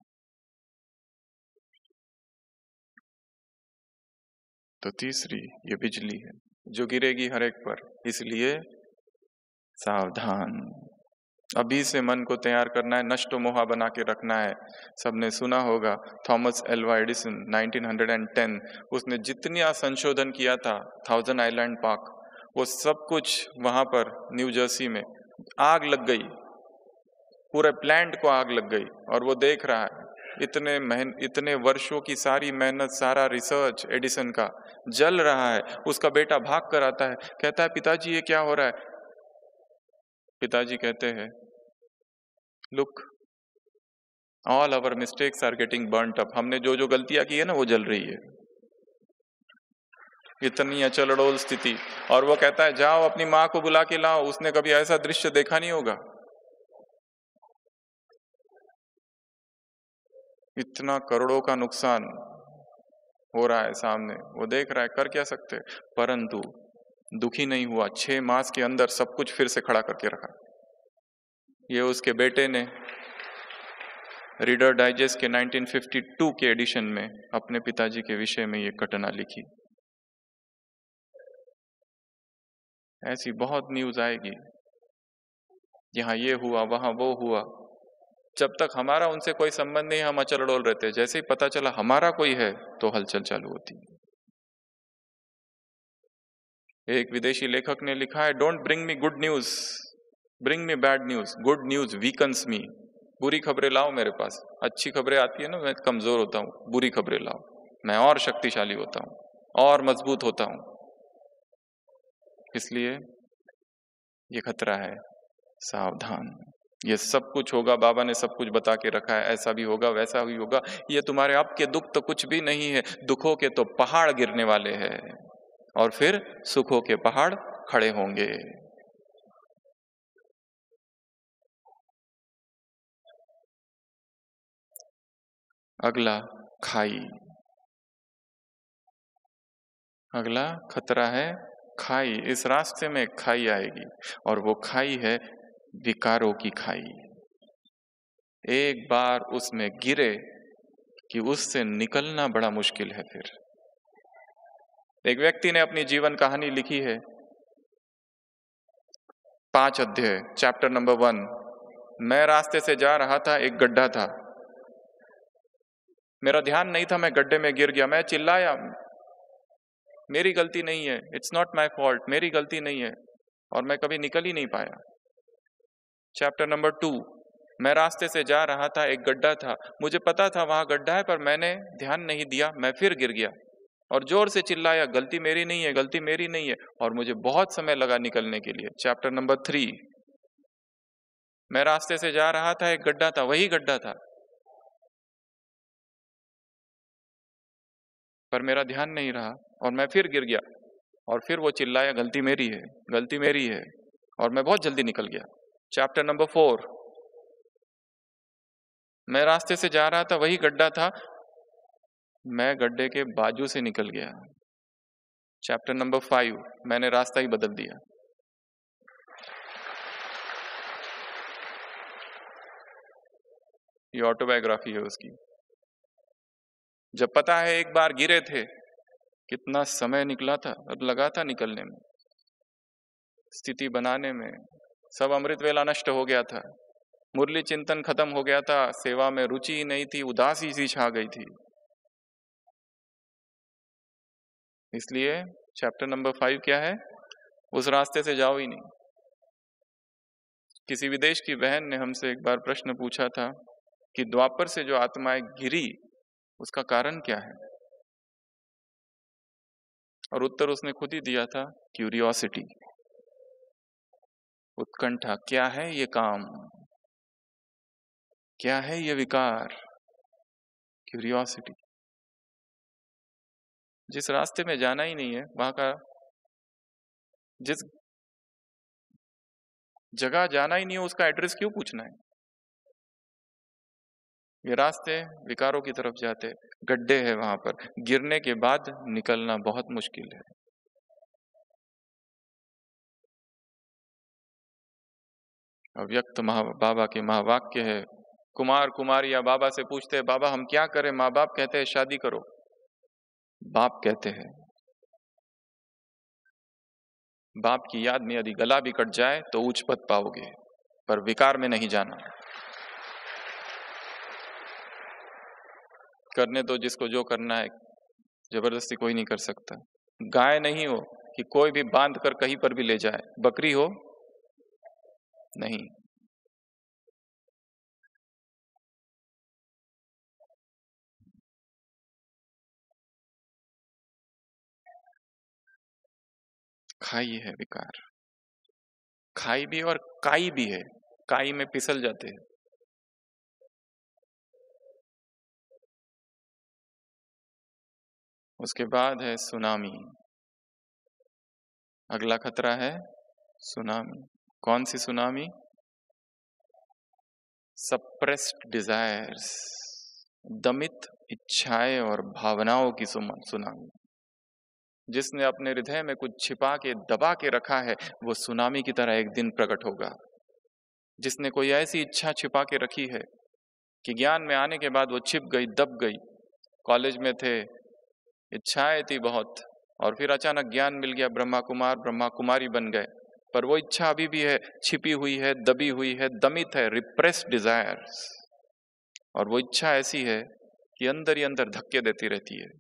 तो तीसरी ये बिजली है जो गिरेगी हर एक पर, इसलिए सावधान। अभी से मन को तैयार करना है, नष्ट मोहा बना के रखना है। सबने सुना होगा Thomas Alva Edison nineteen hundred ten, उसने जितना संशोधन किया था थाउजेंड आइलैंड पार्क, वो सब कुछ वहां पर न्यू जर्सी में आग लग गई, पूरे प्लांट को आग लग गई। और वो देख रहा है इतने मेहन इतने वर्षों की सारी मेहनत, सारा रिसर्च एडिसन का जल रहा है। उसका बेटा भाग कर आता है, कहता है पिताजी ये क्या हो रहा है? पिताजी कहते हैं look, all our mistakes are getting burnt up. हमने जो जो गलतियां की है ना वो जल रही है। इतनी अचल अडोल स्थिति। और वो कहता है जाओ अपनी माँ को बुला के लाओ, उसने कभी ऐसा दृश्य देखा नहीं होगा। इतना करोड़ों का नुकसान हो रहा है सामने, वो देख रहा है, कर क्या सकते, परंतु दुखी नहीं हुआ। छह मास के अंदर सब कुछ फिर से खड़ा करके रखा। ये उसके बेटे ने रीडर डाइजेस्ट के नाइनटीन फिफ्टी टू के एडिशन में अपने पिताजी के विषय में ये घटना लिखी। ऐसी बहुत न्यूज आएगी, यहाँ ये हुआ वहां वो हुआ। जब तक हमारा उनसे कोई संबंध नहीं, हम अचल अडोल रहते। जैसे ही पता चला हमारा कोई है तो हलचल चालू होती है। एक विदेशी लेखक ने लिखा है, don't bring me good news, bring me bad news, good news weakens me. बुरी खबरें लाओ मेरे पास, अच्छी खबरें आती है ना, मैं कमजोर होता हूँ, बुरी खबरें लाओ, मैं और शक्तिशाली होता हूँ, और मजबूत होता हूँ। इसलिए ये खतरा है, सावधान। ये सब कुछ होगा, बाबा ने सब कुछ बता के रखा है, ऐसा भी होगा वैसा भी होगा। ये तुम्हारे अब के दुख तो कुछ भी नहीं है, दुखों के तो पहाड़ गिरने वाले हैं, और फिर सुखों के पहाड़ खड़े होंगे। अगला खाई, अगला खतरा है खाई। इस रास्ते में खाई आएगी, और वो खाई है विकारों की खाई। एक बार उसमें गिरे कि उससे निकलना बड़ा मुश्किल है। फिर एक व्यक्ति ने अपनी जीवन कहानी लिखी है, पांच अध्याय, चैप्टर नंबर वन। मैं रास्ते से जा रहा था, एक गड्ढा था, मेरा ध्यान नहीं था, मैं गड्ढे में गिर गया। मैं चिल्लाया, मेरी गलती नहीं है, इट्स नॉट माई फॉल्ट, मेरी गलती नहीं है, और मैं कभी निकल ही नहीं पाया। चैप्टर नंबर टू, मैं रास्ते से जा रहा था, एक गड्ढा था, मुझे पता था वहां गड्ढा है, पर मैंने ध्यान नहीं दिया, मैं फिर गिर गया और जोर से चिल्लाया, गलती मेरी नहीं है, गलती मेरी नहीं है, और मुझे बहुत समय लगा निकलने के लिए। चैप्टर नंबर थ्री, मैं रास्ते से जा रहा था, एक गड्ढा था, वही गड्ढा था, पर मेरा ध्यान नहीं रहा और मैं फिर गिर गया, और फिर वो चिल्लाया, गलती मेरी है, गलती मेरी है, और मैं बहुत जल्दी निकल गया। चैप्टर नंबर फोर, मैं रास्ते से जा रहा था, वही गड्ढा था, मैं गड्ढे के बाजू से निकल गया। चैप्टर नंबर फाइव, मैंने रास्ता ही बदल दिया। ये ऑटोबायोग्राफी है उसकी। जब पता है एक बार गिरे थे, कितना समय निकला था, अब लगा था निकलने में, स्थिति बनाने में, सब अमृत वेला नष्ट हो गया था, मुरली चिंतन खत्म हो गया था, सेवा में रुचि ही नहीं थी, उदासी सी छा गई थी। इसलिए चैप्टर नंबर फाइव क्या है, उस रास्ते से जाओ ही नहीं। किसी विदेश की बहन ने हमसे एक बार प्रश्न पूछा था कि द्वापर से जो आत्माएं गिरी, उसका कारण क्या है, और उत्तर उसने खुद ही दिया था, क्यूरियोसिटी, उत्कंठा। क्या है ये काम, क्या है ये विकार, क्यूरियोसिटी। जिस रास्ते में जाना ही नहीं है, वहां का, जिस जगह जाना ही नहीं है, उसका एड्रेस क्यों पूछना है। ये रास्ते विकारों की तरफ जाते, गड्ढे हैं वहां पर, गिरने के बाद निकलना बहुत मुश्किल है। अव्यक्त महा बाबा के महावाक्य है, कुमार कुमारियां बाबा से पूछते हैं, बाबा हम क्या करें, माँ बाप कहते हैं शादी करो। बाप कहते हैं, बाप की याद में यदि गला भी कट जाए तो उच्च पद पाओगे, पर विकार में नहीं जाना। करने दो जिसको जो करना है, जबरदस्ती कोई नहीं कर सकता। गाय नहीं हो कि कोई भी बांध कर कहीं पर भी ले जाए, बकरी हो नहीं। खाई है विकार, खाई भी और काई भी है, काई में फिसल जाते हैं। उसके बाद है सुनामी। अगला खतरा है सुनामी। कौन सी सुनामी? सप्रेस्ड डिजायर्स, दमित इच्छाएं और भावनाओं की सुनामी। जिसने अपने हृदय में कुछ छिपा के दबा के रखा है वो सुनामी की तरह एक दिन प्रकट होगा। जिसने कोई ऐसी इच्छा छिपा के रखी है कि ज्ञान में आने के बाद वो छिप गई, दब गई। कॉलेज में थे, इच्छाएं थी बहुत, और फिर अचानक ज्ञान मिल गया, ब्रह्मा कुमार ब्रह्मा कुमारी बन गए, पर वो इच्छा अभी भी है, छिपी हुई है, दबी हुई है, दमित है, रिप्रेस्ड डिजायर्स। और वो इच्छा ऐसी है कि अंदर ही अंदर धक्के देती रहती है।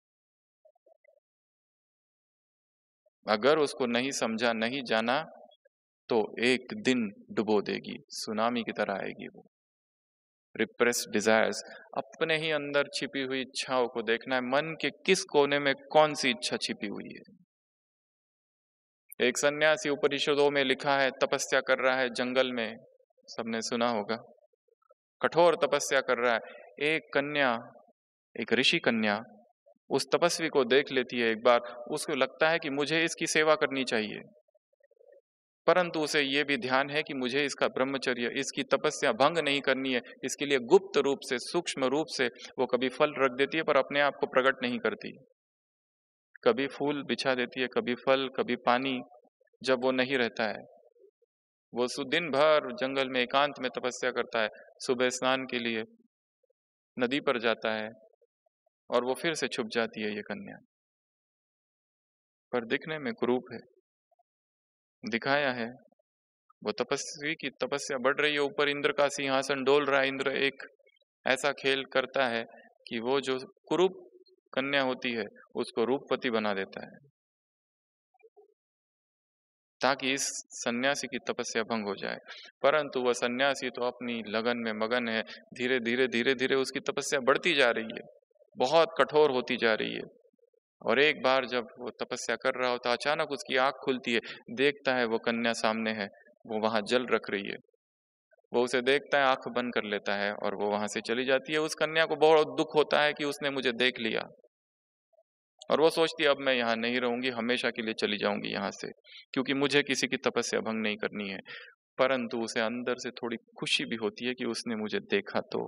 अगर उसको नहीं समझा, नहीं जाना, तो एक दिन डुबो देगी, सुनामी की तरह आएगी वो। रिप्रेस्ड डिजायर्स, अपने ही अंदर छिपी हुई इच्छाओं को देखना है। मन के किस कोने में कौन सी इच्छा छिपी हुई है। एक सन्यासी, उपनिषदों में लिखा है, तपस्या कर रहा है जंगल में, सबने सुना होगा, कठोर तपस्या कर रहा है। एक कन्या, एक ऋषि कन्या उस तपस्वी को देख लेती है एक बार, उसको लगता है कि मुझे इसकी सेवा करनी चाहिए, परंतु उसे ये भी ध्यान है कि मुझे इसका ब्रह्मचर्य, इसकी तपस्या भंग नहीं करनी है। इसके लिए गुप्त रूप से, सूक्ष्म रूप से वो कभी फल रख देती है पर अपने आप को प्रकट नहीं करती। कभी फूल बिछा देती है, कभी फल, कभी पानी। जब वो नहीं रहता है, वो दिन भर जंगल में एकांत में तपस्या करता है, सुबह स्नान के लिए नदी पर जाता है और वो फिर से छुप जाती है ये कन्या। पर दिखने में कुरूप है, दिखाया है वो तपस्वी की तपस्या बढ़ रही है, ऊपर इंद्र का सिंहासन डोल रहा है। इंद्र एक ऐसा खेल करता है कि वो जो कुरूप कन्या होती है उसको रूपवती बना देता है, ताकि इस सन्यासी की तपस्या भंग हो जाए। परंतु वह सन्यासी तो अपनी लगन में मगन है, धीरे धीरे धीरे धीरे उसकी तपस्या बढ़ती जा रही है, बहुत कठोर होती जा रही है। और एक बार जब वो तपस्या कर रहा होता, अचानक उसकी आंख खुलती है, देखता है वो कन्या सामने है, वो वहां जल रख रही है। वो उसे देखता है, आंख बंद कर लेता है और वो वहां से चली जाती है। उस कन्या को बहुत दुख होता है कि उसने मुझे देख लिया, और वो सोचती है अब मैं यहाँ नहीं रहूंगी, हमेशा के लिए चली जाऊंगी यहाँ से, क्योंकि मुझे किसी की तपस्या भंग नहीं करनी है। परंतु उसे अंदर से थोड़ी खुशी भी होती है कि उसने मुझे देखा, तो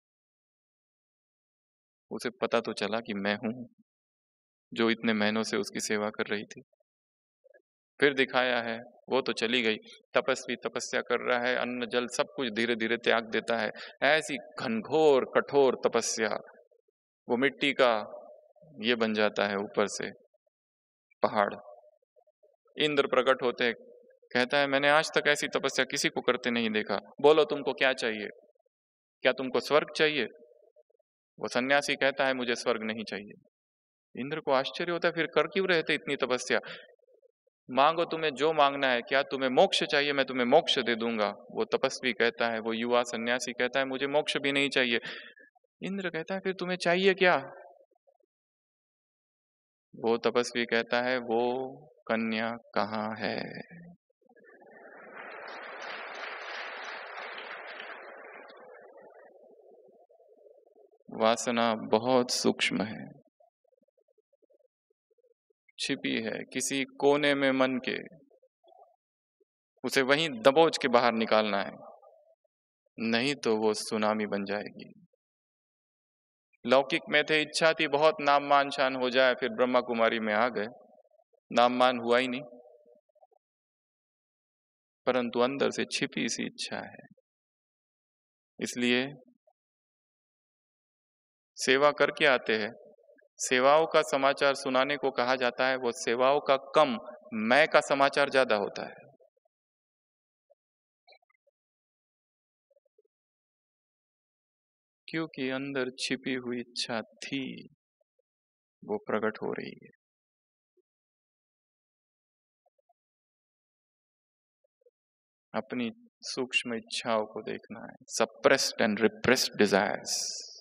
उसे पता तो चला कि मैं हूं जो इतने महीनों से उसकी सेवा कर रही थी। फिर दिखाया है, वो तो चली गई, तपस्वी तपस्या कर रहा है, अन्न जल सब कुछ धीरे धीरे त्याग देता है। ऐसी घनघोर कठोर तपस्या, वो मिट्टी का ये बन जाता है ऊपर से पहाड़। इंद्र प्रकट होते, कहता है मैंने आज तक ऐसी तपस्या किसी को करते नहीं देखा, बोलो तुमको क्या चाहिए, क्या तुमको स्वर्ग चाहिए? वो सन्यासी कहता है मुझे स्वर्ग नहीं चाहिए। इंद्र को आश्चर्य होता है, फिर कर क्यों रहे थे इतनी तपस्या? मांगो तुम्हें जो मांगना है, क्या तुम्हें मोक्ष चाहिए? मैं तुम्हें मोक्ष दे दूंगा। वो तपस्वी कहता है, वो युवा सन्यासी कहता है मुझे मोक्ष भी नहीं चाहिए। इंद्र कहता है फिर तुम्हें चाहिए क्या? वो तपस्वी कहता है वो कन्या कहाँ है? वासना बहुत सूक्ष्म है, छिपी है किसी कोने में मन के, उसे वहीं दबोच के बाहर निकालना है, नहीं तो वो सुनामी बन जाएगी। लौकिक में थे, इच्छा थी बहुत नाम मान शान हो जाए, फिर ब्रह्मा कुमारी में आ गए, नाम मान हुआ ही नहीं, परंतु अंदर से छिपी सी इच्छा है। इसलिए सेवा करके आते हैं, सेवाओं का समाचार सुनाने को कहा जाता है, वो सेवाओं का कम, मैं का समाचार ज्यादा होता है। क्योंकि अंदर छिपी हुई इच्छा थी, वो प्रकट हो रही है। अपनी सूक्ष्म इच्छाओं को देखना है। Suppressed and repressed desires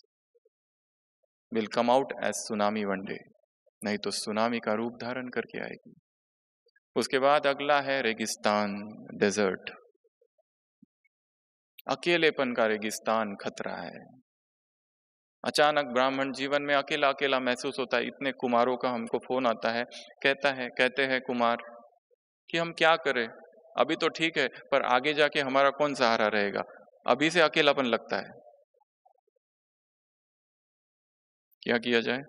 will come out as tsunami one day, नहीं तो सुनामी का रूप धारण करके आएगी। उसके बाद अगला है रेगिस्तान, डेजर्ट। अकेलेपन का रेगिस्तान खतरा है। अचानक ब्राह्मण जीवन में अकेला अकेला महसूस होता है। इतने कुमारों का हमको फोन आता है, कहता है कहते हैं कुमार कि हम क्या करें, अभी तो ठीक है पर आगे जाके हमारा कौन सहारा रहेगा, अभी से अकेलापन लगता है, क्या किया जाए।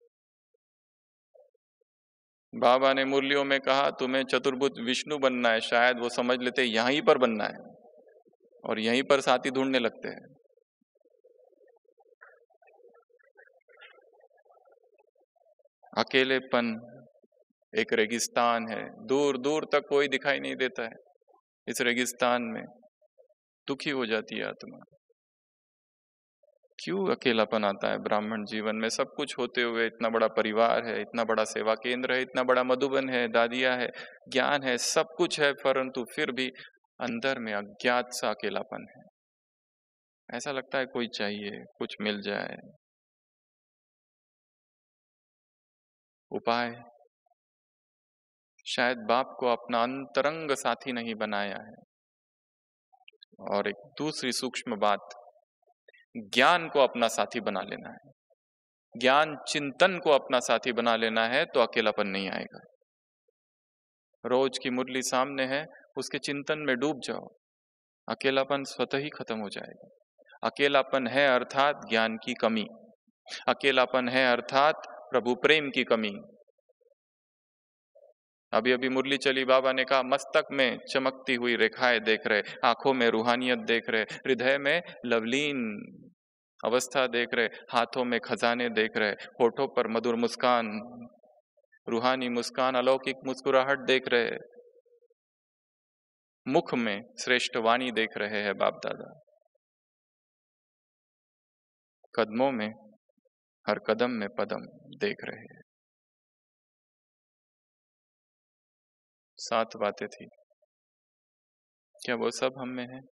बाबा ने मुरलियों में कहा तुम्हें चतुर्भुज विष्णु बनना है, शायद वो समझ लेते यहीं पर बनना है और यहीं पर साथी ढूंढने लगते हैं। अकेलेपन एक रेगिस्तान है, दूर दूर तक कोई दिखाई नहीं देता है। इस रेगिस्तान में दुखी हो जाती है आत्मा। क्यों अकेलापन आता है ब्राह्मण जीवन में? सब कुछ होते हुए, इतना बड़ा परिवार है, इतना बड़ा सेवा केंद्र है, इतना बड़ा मधुबन है, दादिया है, ज्ञान है, सब कुछ है, परंतु फिर भी अंदर में अज्ञात सा अकेलापन है। ऐसा लगता है कोई चाहिए, कुछ मिल जाए। उपाय, शायद बाप को अपना अंतरंग साथी नहीं बनाया है। और एक दूसरी सूक्ष्म बात, ज्ञान को अपना साथी बना लेना है। ज्ञान चिंतन को अपना साथी बना लेना है तो अकेलापन नहीं आएगा। रोज की मुरली सामने है, उसके चिंतन में डूब जाओ, अकेलापन स्वतः ही खत्म हो जाएगा। अकेलापन है अर्थात ज्ञान की कमी, अकेलापन है अर्थात प्रभु प्रेम की कमी। अभी अभी मुरली चली, बाबा ने कहा मस्तक में चमकती हुई रेखाएं देख रहे, आंखों में रूहानियत देख रहे, हृदय में लवलीन अवस्था देख रहे, हाथों में खजाने देख रहे, होठों पर मधुर मुस्कान, रूहानी मुस्कान, अलौकिक मुस्कुराहट देख रहे, मुख में श्रेष्ठ वाणी देख रहे हैं बाप दादा, कदमों में हर कदम में पदम देख रहे हैं। सात बातें थी, क्या वो सब हम में है?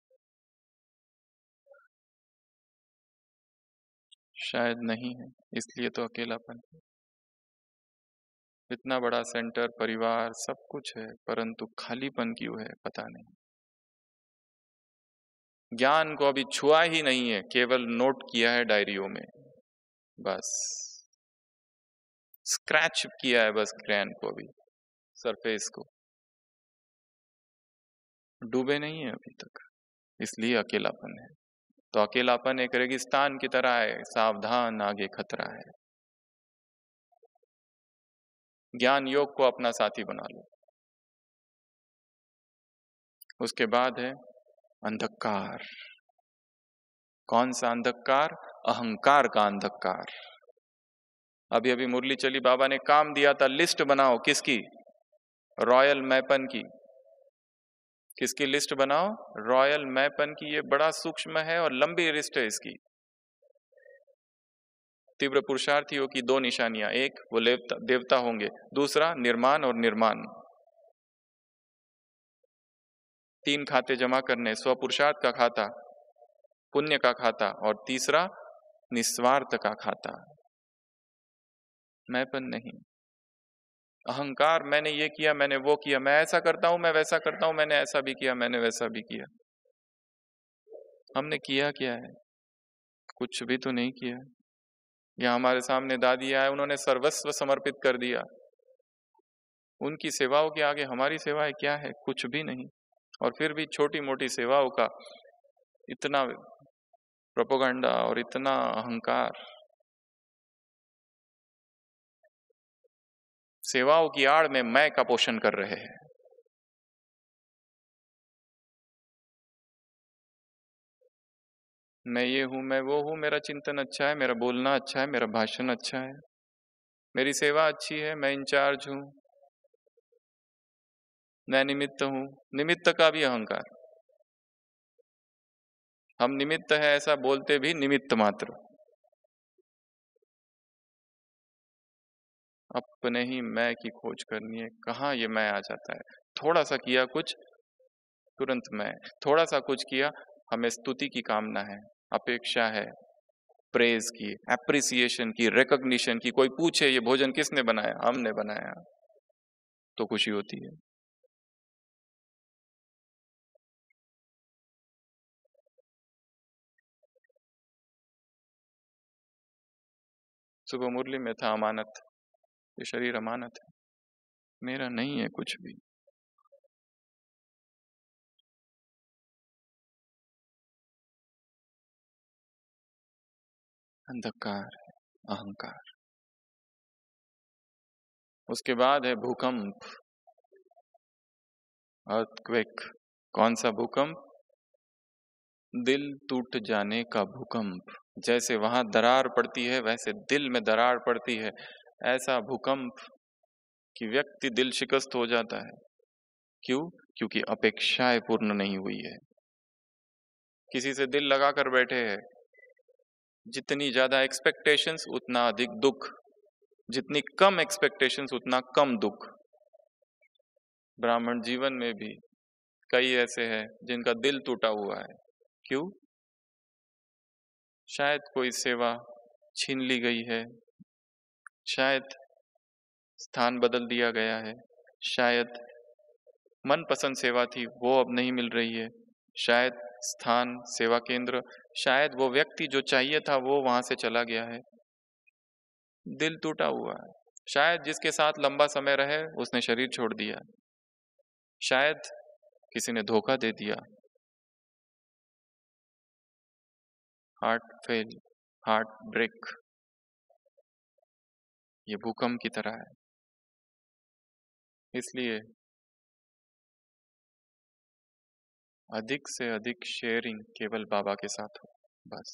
शायद नहीं है, इसलिए तो अकेलापन है। इतना बड़ा सेंटर, परिवार, सब कुछ है, परंतु खालीपन क्यों है पता नहीं। ज्ञान को अभी छुआ ही नहीं है, केवल नोट किया है डायरियों में, बस स्क्रैच किया है बस ज्ञान को, अभी सरफेस को, डूबे नहीं है अभी तक, इसलिए अकेलापन है। तो अकेलापन एक रेगिस्तान की तरह है, सावधान आगे खतरा है। ज्ञान योग को अपना साथी बना लो। उसके बाद है अंधकार। कौन सा अंधकार? अहंकार का अंधकार। अभी अभी मुरली चली, बाबा ने काम दिया था, लिस्ट बनाओ, किसकी? रॉयल मैपन की। किसकी लिस्ट बनाओ? रॉयल मैपन की। ये बड़ा सूक्ष्म है और लंबी लिस्ट है इसकी। तीव्र पुरुषार्थियों की दो निशानियां, एक वो देवता देवता होंगे, दूसरा निर्माण और निर्माण। तीन खाते जमा करने, स्वपुरुषार्थ का खाता, पुण्य का खाता, और तीसरा निस्वार्थ का खाता। मैंपन नहीं, अहंकार, मैंने ये किया, मैंने वो किया, मैं ऐसा करता हूं, मैं वैसा करता हूं, मैंने ऐसा भी किया, मैंने वैसा भी किया। हमने किया क्या है? कुछ भी तो नहीं किया। या हमारे सामने दादी आए, उन्होंने सर्वस्व समर्पित कर दिया, उनकी सेवाओं के आगे हमारी सेवाएं क्या है? कुछ भी नहीं। और फिर भी छोटी मोटी सेवाओं का इतना प्रोपोगंडा और इतना अहंकार। सेवाओं की आड़ में मैं का पोषण कर रहे हैं। मैं ये हूं, मैं वो हूं, मेरा चिंतन अच्छा है, मेरा बोलना अच्छा है, मेरा भाषण अच्छा है, मेरी सेवा अच्छी है, मैं इंचार्ज हूं, मैं निमित्त हूं। निमित्त का भी अहंकार। हम निमित्त है ऐसा बोलते भी निमित्त मात्र। अपने ही मैं की खोज करनी है, कहाँ ये मैं आ जाता है। थोड़ा सा किया कुछ, तुरंत मैं, थोड़ा सा कुछ किया, हमें स्तुति की कामना है, अपेक्षा है, प्रेज की, एप्रिसिएशन की, रिकॉग्निशन की। कोई पूछे ये भोजन किसने बनाया? हमने बनाया, तो खुशी होती है। सुबह मुरली में था अमानत, ये शरीर अमानत है, मेरा नहीं है कुछ भी। अंधकार है, अहंकार। उसके बाद है भूकंप, अर्थक्वेक। कौन सा भूकंप? दिल टूट जाने का भूकंप। जैसे वहां दरार पड़ती है वैसे दिल में दरार पड़ती है, ऐसा भूकंप कि व्यक्ति दिल शिकस्त हो जाता है। क्यों? क्योंकि अपेक्षाएं पूर्ण नहीं हुई है। किसी से दिल लगा कर बैठे हैं, जितनी ज्यादा एक्सपेक्टेशंस उतना अधिक दुख, जितनी कम एक्सपेक्टेशंस उतना कम दुख। ब्राह्मण जीवन में भी कई ऐसे हैं जिनका दिल टूटा हुआ है। क्यों? शायद कोई सेवा छीन ली गई है, शायद स्थान बदल दिया गया है, शायद मनपसंद सेवा थी वो अब नहीं मिल रही है, शायद स्थान, सेवा केंद्र, शायद वो व्यक्ति जो चाहिए था वो वहां से चला गया है। दिल टूटा हुआ है। शायद जिसके साथ लंबा समय रहे उसने शरीर छोड़ दिया, शायद किसी ने धोखा दे दिया। हार्ट फेल, हार्ट ब्रेक, ये भूकंप की तरह है। इसलिए अधिक से अधिक शेयरिंग केवल बाबा के साथ हो, बस।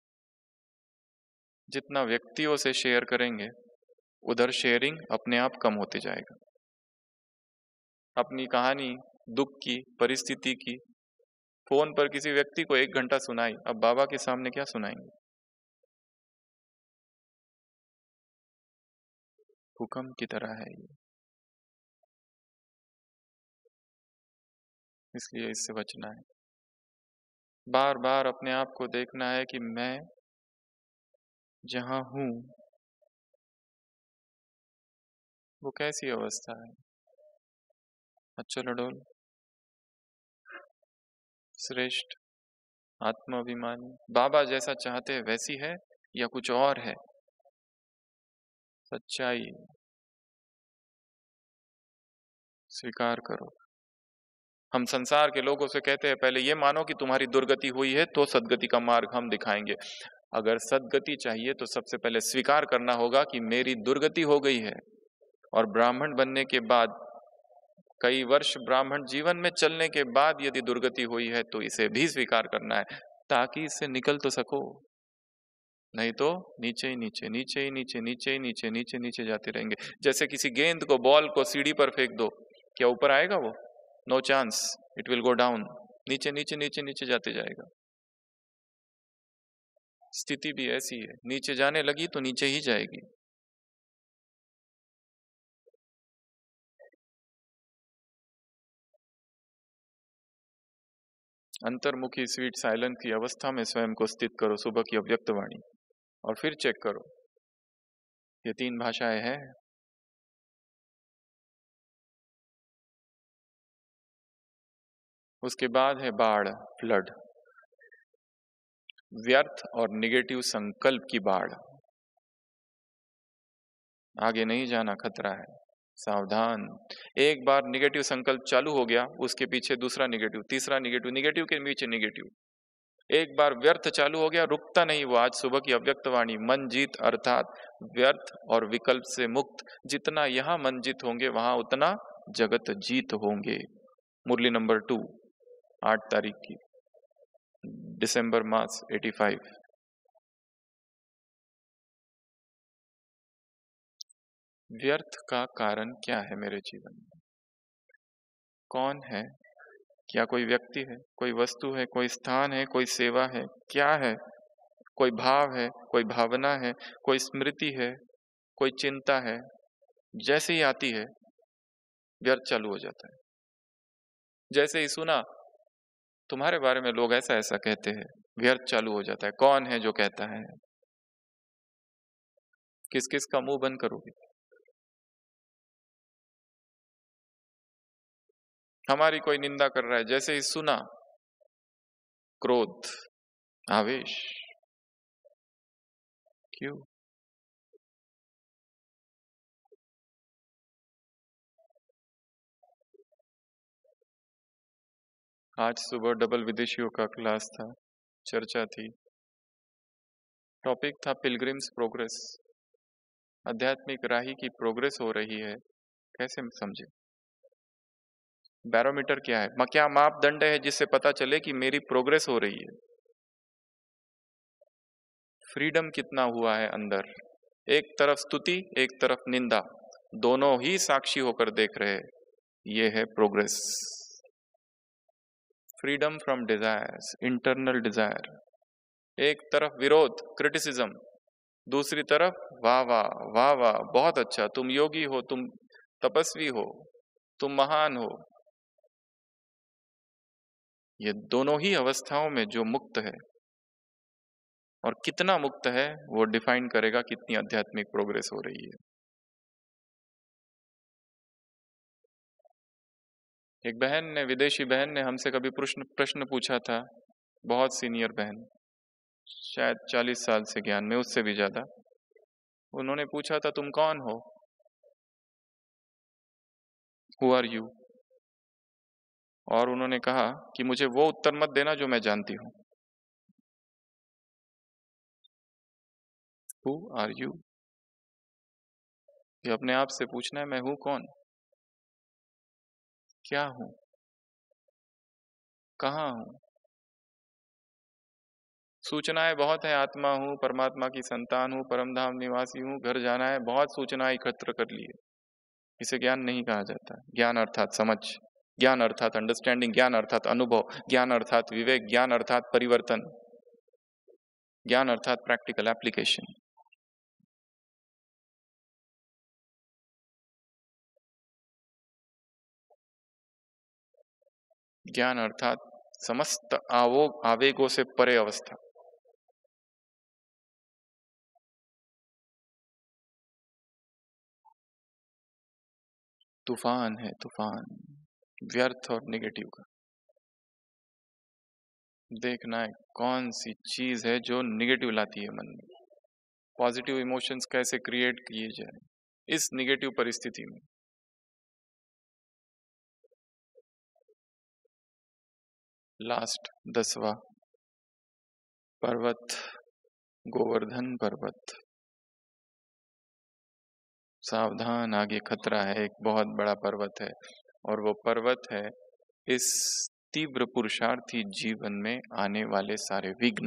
जितना व्यक्तियों से शेयर करेंगे उधर शेयरिंग अपने आप कम होते जाएगा। अपनी कहानी, दुख की, परिस्थिति की फोन पर किसी व्यक्ति को एक घंटा सुनाई, अब बाबा के सामने क्या सुनाएंगे? भूकंप की तरह है ये। इसलिए इससे बचना है। बार बार अपने आप को देखना है कि मैं जहां हूं वो कैसी अवस्था है। अच्युत लडोल, श्रेष्ठ, आत्माभिमानी, बाबा जैसा चाहते हैं वैसी है या कुछ और है? सच्चाई स्वीकार करो। हम संसार के लोगों से कहते हैं पहले ये मानो कि तुम्हारी दुर्गति हुई है तो सद्गति का मार्ग हम दिखाएंगे। अगर सद्गति चाहिए तो सबसे पहले स्वीकार करना होगा कि मेरी दुर्गति हो गई है। और ब्राह्मण बनने के बाद, कई वर्ष ब्राह्मण जीवन में चलने के बाद यदि दुर्गति हुई है तो इसे भी स्वीकार करना है, ताकि इससे निकल तो सको। नहीं तो नीचे ही नीचे, नीचे ही नीचे, नीचे ही नीचे, नीचे नीचे जाते रहेंगे। जैसे किसी गेंद को, बॉल को सीढ़ी पर फेंक दो, क्या ऊपर आएगा वो? No chance, it will go down. नीचे नीचे नीचे नीचे जाते जाएगा। स्थिति भी ऐसी है, नीचे जाने लगी तो नीचे ही जाएगी। अंतर्मुखी स्वीट साइलेंट की अवस्था में स्वयं को स्थित करो, सुबह की अव्यक्त वाणी, और फिर चेक करो। ये तीन भाषाएं हैं। उसके बाद है बाढ़, फ्लड, व्यर्थ और निगेटिव संकल्प की बाढ़। आगे नहीं जाना, खतरा है, सावधान। एक बार निगेटिव संकल्प चालू हो गया, उसके पीछे दूसरा निगेटिव, तीसरा निगेटिव, निगेटिव के पीछे निगेटिव। एक बार व्यर्थ चालू हो गया, रुकता नहीं वो। आज सुबह की अव्यक्त वाणी, मन जीत अर्थात व्यर्थ और विकल्प से मुक्त। जितना यहां मन जीत होंगे वहां उतना जगत जीत होंगे। मुरली नंबर टू, आठ तारीख की, दिसंबर मास पचासी। व्यर्थ का कारण क्या है मेरे जीवन में? कौन है? क्या कोई व्यक्ति है, कोई वस्तु है, कोई स्थान है, कोई सेवा है? क्या है? कोई भाव है, कोई भावना है, कोई स्मृति है, कोई चिंता है? जैसे ही आती है व्यर्थ चालू हो जाता है। जैसे ही सुना तुम्हारे बारे में लोग ऐसा ऐसा कहते हैं, व्यर्थ चालू हो जाता है। कौन है जो कहता है? किस किस का मुंह बंद करोगे? हमारी कोई निंदा कर रहा है, जैसे ही सुना क्रोध, आवेश। क्यों? आज सुबह डबल विदेशियों का क्लास था, चर्चा थी। टॉपिक था पिलग्रिम्स प्रोग्रेस। आध्यात्मिक राही की प्रोग्रेस हो रही है, कैसे समझे? बैरोमीटर क्या है? म- क्या मापदंड है जिससे पता चले कि मेरी प्रोग्रेस हो रही है? फ्रीडम कितना हुआ है अंदर? एक तरफ स्तुति, एक तरफ निंदा, दोनों ही साक्षी होकर देख रहे हैं, ये है progress. Freedom from desires, internal desire. एक तरफ विरोध, क्रिटिसिज्म, दूसरी तरफ वाह वाह वाह वाह, बहुत अच्छा, तुम योगी हो, तुम तपस्वी हो, तुम महान हो। ये दोनों ही अवस्थाओं में जो मुक्त है, और कितना मुक्त है वो डिफाइन करेगा कितनी आध्यात्मिक प्रोग्रेस हो रही है। एक बहन ने, विदेशी बहन ने हमसे कभी प्रश्न प्रश्न पूछा था, बहुत सीनियर बहन, शायद चालीस साल से ज्ञान में, उससे भी ज्यादा। उन्होंने पूछा था, तुम कौन हो? Who are you? और उन्होंने कहा कि मुझे वो उत्तर मत देना जो मैं जानती हूं। Who are you? ये अपने आप से पूछना है, मैं हूं कौन, क्या हूं, कहाँ हूं। सूचनाएं बहुत है, आत्मा हूं, परमात्मा की संतान हूं, परमधाम निवासी हूं, घर जाना है, बहुत सूचनाएं एकत्र कर लिए। इसे ज्ञान नहीं कहा जाता। ज्ञान अर्थात समझ, ज्ञान अर्थात अंडरस्टैंडिंग, ज्ञान अर्थात अनुभव, ज्ञान अर्थात विवेक, ज्ञान अर्थात परिवर्तन, ज्ञान अर्थात प्रैक्टिकल एप्लीकेशन। ज्ञान अर्थात समस्त आवो आवेगों से परे अवस्था। तूफान है तूफान, व्यर्थ और निगेटिव का। देखना है कौन सी चीज है जो निगेटिव लाती है मन में, पॉजिटिव इमोशंस कैसे क्रिएट किए जाए इस निगेटिव परिस्थिति में। लास्ट दसवा पर्वत, गोवर्धन पर्वत। सावधान, आगे खतरा है, एक बहुत बड़ा पर्वत है, और वो पर्वत है इस तीव्र पुरुषार्थी जीवन में आने वाले सारे विघ्न।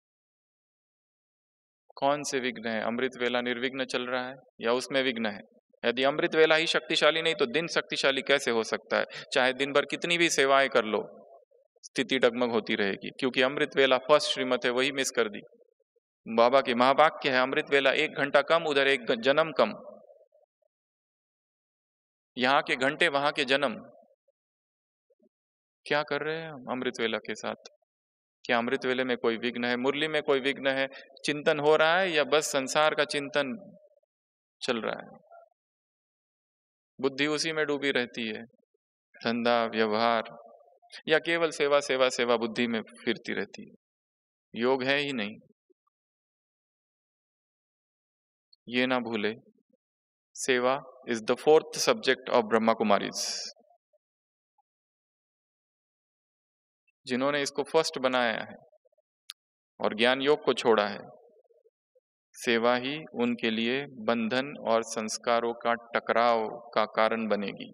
कौन से विघ्न है? अमृत वेला निर्विघ्न चल रहा है या उसमें विघ्न है? यदि अमृत वेला ही शक्तिशाली नहीं तो दिन शक्तिशाली कैसे हो सकता है? चाहे दिन भर कितनी भी सेवाएं कर लो, स्थिति डगमग होती रहेगी, क्योंकि अमृत वेला फर्स्ट श्रीमत है, वही मिस कर दी। बाबा के महावाक्य है, अमृत वेला एक घंटा कम, उधर एक जन्म कम। यहाँ के घंटे, वहां के जन्म। क्या कर रहे हैं हम अमृत वेला के साथ? क्या अमृत वेले में कोई विघ्न है? मुरली में कोई विघ्न है? चिंतन हो रहा है या बस संसार का चिंतन चल रहा है? बुद्धि उसी में डूबी रहती है, धंधा व्यवहार, या केवल सेवा सेवा सेवा बुद्धि में फिरती रहती है, योग है ही नहीं। ये ना भूले, seva is the fourth subject of Brahma Kumaris. जिन्होंने इसको फर्स्ट बनाया है और ज्ञान योग को छोड़ा है, सेवा ही उनके लिए बंधन और संस्कारों का टकराव का कारण बनेगी।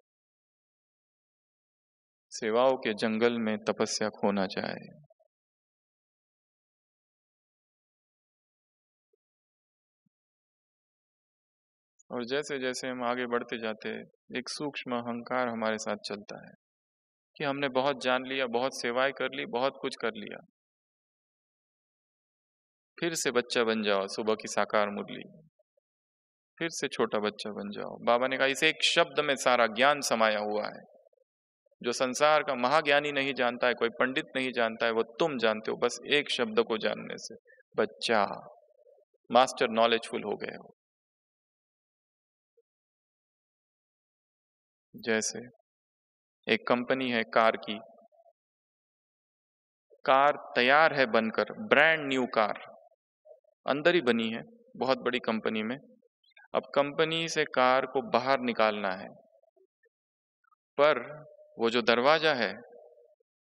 सेवाओं के जंगल में तपस्या खोना चाहे। और जैसे जैसे हम आगे बढ़ते जाते, एक सूक्ष्म अहंकार हमारे साथ चलता है कि हमने बहुत जान लिया, बहुत सेवाएं कर ली, बहुत कुछ कर लिया। फिर से बच्चा बन जाओ, सुबह की साकार मुरली, फिर से छोटा बच्चा बन जाओ। बाबा ने कहा इस एक शब्द में सारा ज्ञान समाया हुआ है। जो संसार का महाज्ञानी नहीं जानता है, कोई पंडित नहीं जानता है, वो तुम जानते हो, बस एक शब्द को जानने से। बच्चा, मास्टर नॉलेजफुल हो गए हो। जैसे एक कंपनी है कार की, कार तैयार है बनकर, ब्रांड न्यू कार अंदर ही बनी है बहुत बड़ी कंपनी में। अब कंपनी से कार को बाहर निकालना है, पर वो जो दरवाजा है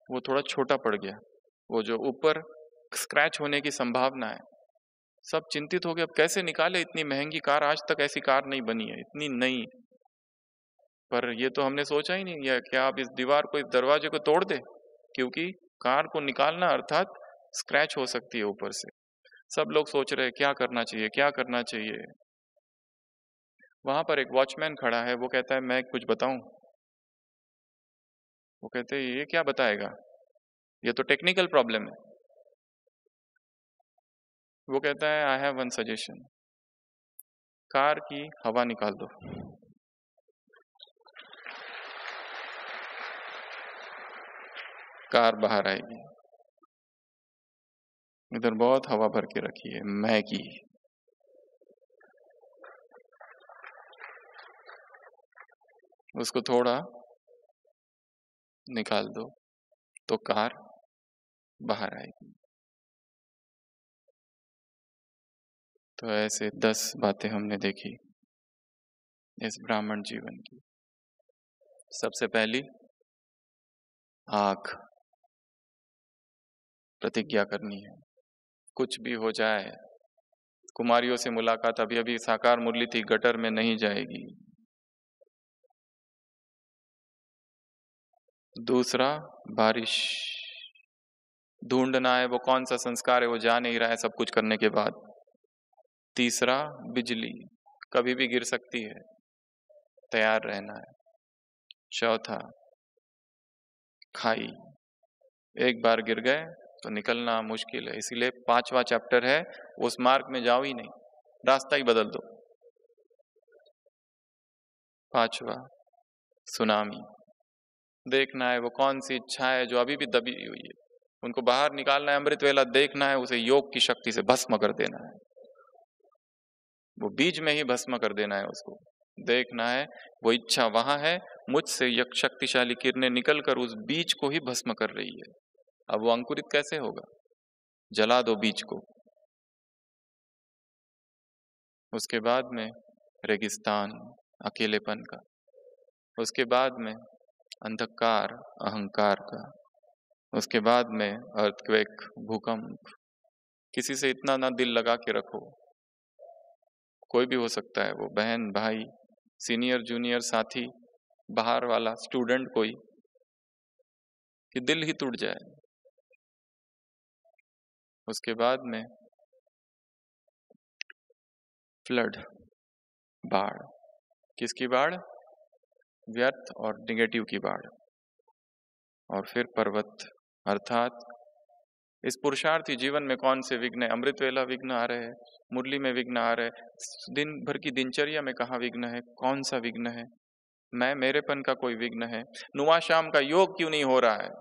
वो थोड़ा छोटा पड़ गया, वो जो ऊपर स्क्रैच होने की संभावना है। सब चिंतित हो गए, अब कैसे निकाले, इतनी महंगी कार, आज तक ऐसी कार नहीं बनी है, इतनी नई। पर ये तो हमने सोचा ही नहीं है, क्या आप इस दीवार को, इस दरवाजे को तोड़ दे, क्योंकि कार को निकालना अर्थात स्क्रैच हो सकती है ऊपर से। सब लोग सोच रहे क्या करना चाहिए, क्या करना चाहिए। वहां पर एक वॉचमैन खड़ा है, वो कहता है मैं कुछ बताऊं। वो कहते हैं ये क्या बताएगा, ये तो टेक्निकल प्रॉब्लम है। वो कहता है I have one suggestion, car की हवा निकाल दो। कार बाहर आएगी। इधर बहुत हवा भर के रखी है मैगी। उसको थोड़ा निकाल दो तो कार बाहर आएगी। तो ऐसे दस बातें हमने देखी इस ब्राह्मण जीवन की। सबसे पहली, आग, प्रतिज्ञा करनी है, कुछ भी हो जाए। कुमारियों से मुलाकात अभी अभी साकार मुरली थी, गटर में नहीं जाएगी। दूसरा, बारिश, ढूंढना है वो कौन सा संस्कार है, वो जा नहीं रहा है सब कुछ करने के बाद। तीसरा, बिजली, कभी भी गिर सकती है, तैयार रहना है। चौथा, खाई, एक बार गिर गए तो निकलना मुश्किल है, इसीलिए पांचवा चैप्टर है, उस मार्ग में जाओ ही नहीं, रास्ता ही बदल दो। पांचवा, सुनामी, देखना है वो कौन सी इच्छा है जो अभी भी दबी हुई है, उनको बाहर निकालना है। अमृत वेला देखना है, उसे योग की शक्ति से भस्म कर देना है, वो बीज में ही भस्म कर देना है उसको। देखना है वो इच्छा वहां है, मुझसे यक शक्तिशाली किरणें निकलकर उस बीज को ही भस्म कर रही है। अब वो अंकुरित कैसे होगा, जला दो बीज को। उसके बाद में रेगिस्तान, अकेलेपन का। उसके बाद में अंधकार, अहंकार का। उसके बाद में अर्थक्वेक, भूकंप। किसी से इतना ना दिल लगा के रखो, कोई भी हो सकता है वो, बहन, भाई, सीनियर, जूनियर, साथी, बाहर वाला, स्टूडेंट कोई, कि दिल ही टूट जाए। उसके बाद में फ्लड, बाढ़। किसकी बाढ़, व्यर्थ और निगेटिव की बाढ़। और फिर पर्वत, अर्थात इस पुरुषार्थी जीवन में कौन से विघ्न है। अमृत वेला विघ्न आ रहे हैं, मुरली में विघ्न आ रहे हैं, दिन भर की दिनचर्या में कहाँ विघ्न है, कौन सा विघ्न है, मैं मेरेपन का कोई विघ्न है, नुआ शाम का योग क्यों नहीं हो रहा है।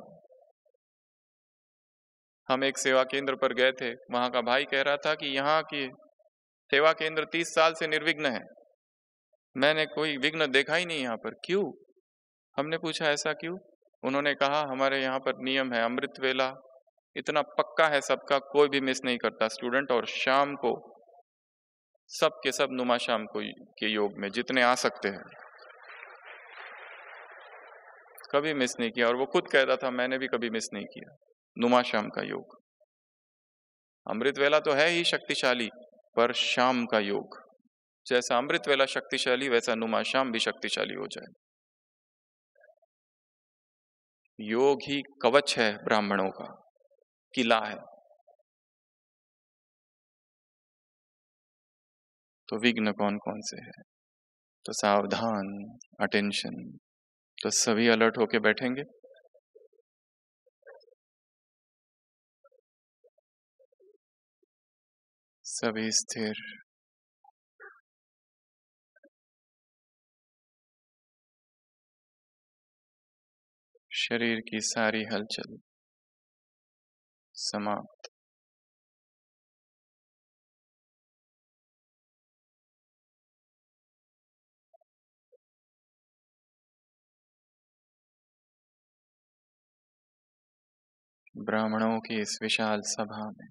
हम एक सेवा केंद्र पर गए थे, वहां का भाई कह रहा था कि यहाँ की सेवा केंद्र तीस साल से निर्विघ्न है, मैंने कोई विघ्न देखा ही नहीं यहाँ पर, क्यों। हमने पूछा ऐसा क्यों, उन्होंने कहा हमारे यहाँ पर नियम है, अमृत वेला इतना पक्का है सबका, कोई भी मिस नहीं करता स्टूडेंट, और शाम को सब के सब नुमा शाम को के योग में जितने आ सकते हैं, कभी मिस नहीं किया। और वो खुद कहता था मैंने भी कभी मिस नहीं किया नुमा शाम का योग। अमृत वेला तो है ही शक्तिशाली, पर शाम का योग, जैसा अमृत वेला शक्तिशाली वैसा नुमा शाम भी शक्तिशाली हो जाए। योग ही कवच है ब्राह्मणों का, किला है। तो विघ्न कौन कौन से है, तो सावधान, अटेंशन। तो सभी अलर्ट होके बैठेंगे। सभी स्थिर। शरीर की सारी हलचल समाप्त। ब्राह्मणों की इस विशाल सभा में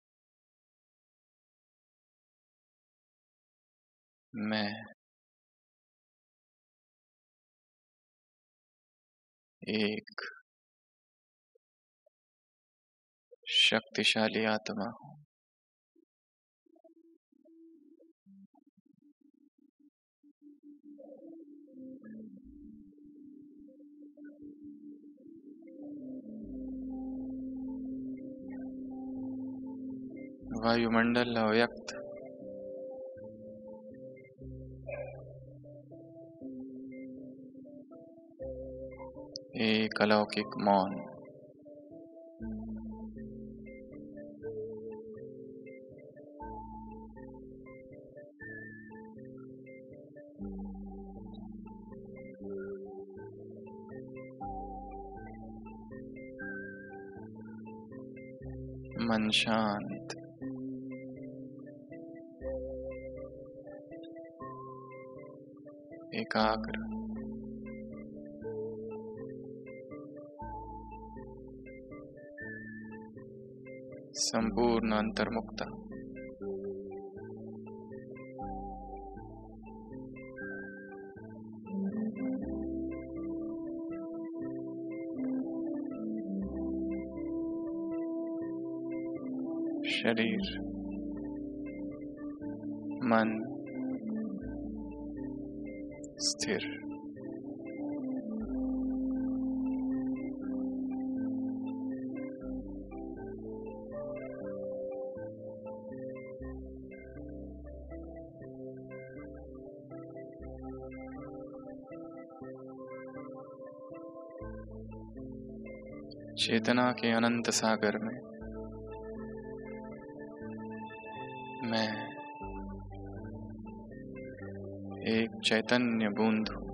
मैं एक शक्तिशाली आत्मा हूं। वायुमंडल अव्यक्त एक अलौकिक मौन, मन शांत, एकाग्र, संपूर्ण अंतर्मुक्ता। शरीर, मन स्थिर, चेतना के अनंत सागर में मैं एक चैतन्य बूंद हूं।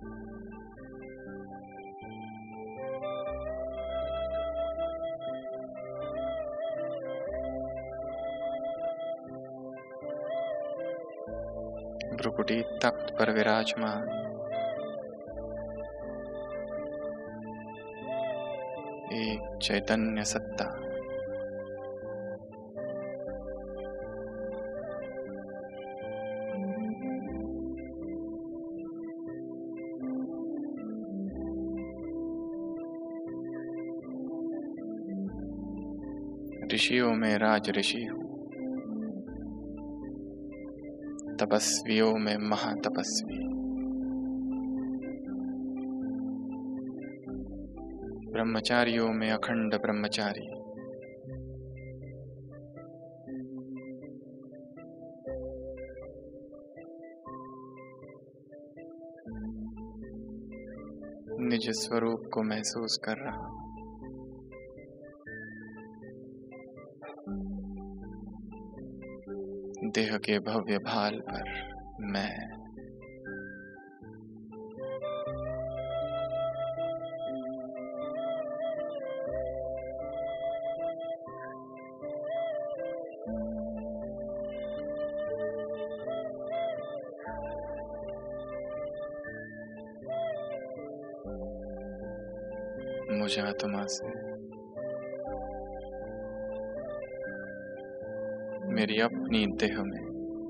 भ्रुकुटी तख्त पर विराजमान एक चैतन्य सत्ता। ऋषियों में राज ऋषि हूं, तपस्वियों में महातपस्वी, ब्रह्मचारियों में अखंड ब्रह्मचारी, निज स्वरूप को महसूस कर रहा हूं। देह के भव्य भाल पर मैं मुझे आत्मा से मेरी अपनी देह में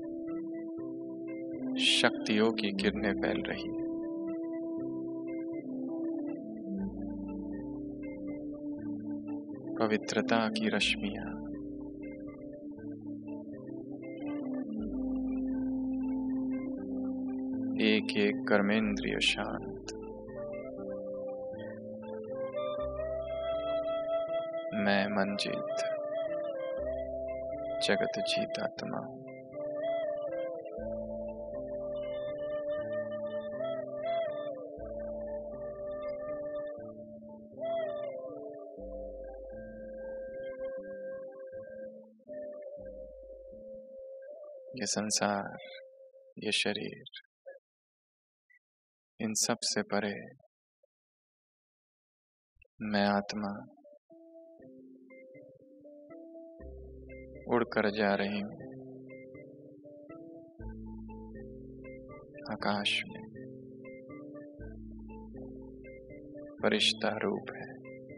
शक्तियों की किरणें फैल रही है। पवित्रता की रश्मियां एक एक कर्मेंद्रिय शांत। मैं मन जीत जगत जीत आत्मा हूं। ये संसार, ये शरीर, इन सब से परे मैं आत्मा उड़कर जा रही हूं आकाश में। फरिश्ता रूप है,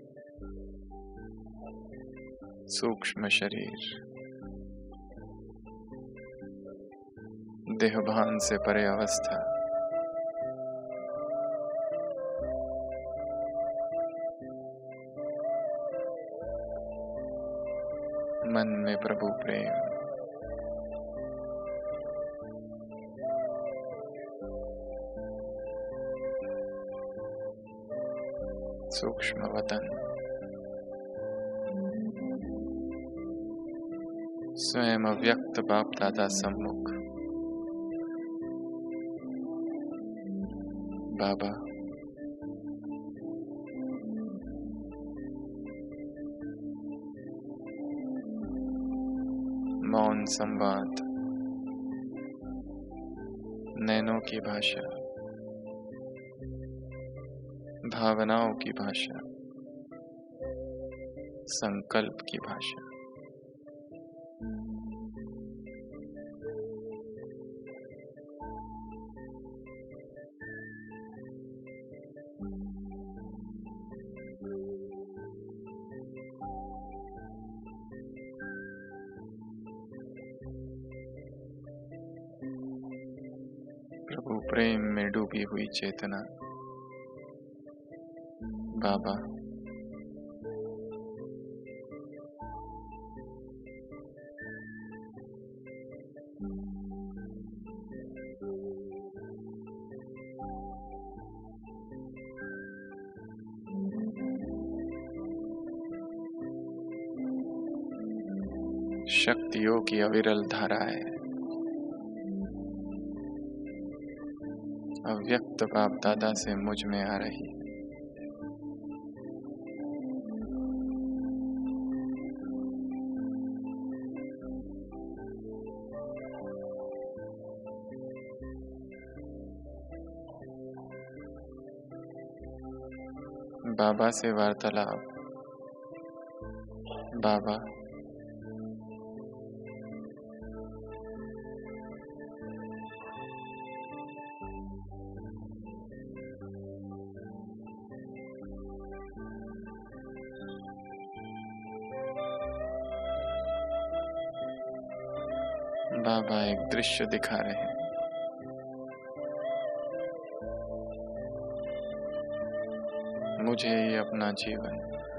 सूक्ष्म शरीर, देहभान से परे अवस्था, में प्रभु प्रेम। सूक्ष्म वतन, स्वयं अव्यक्त बाप दादा सम्मुख। बाबा, मौन संवाद, नैनों की भाषा, भावनाओं की भाषा, संकल्प की भाषा। प्रभु प्रेम में डूबी हुई चेतना। बाबा, शक्तियों की अविरल धाराएं, अव्यक्त बाप दादा से मुझ में आ रही। बाबा से वार्तालाप। बाबा, बाबा एक दृश्य दिखा रहे हैं। मुझे ये अपना जीवन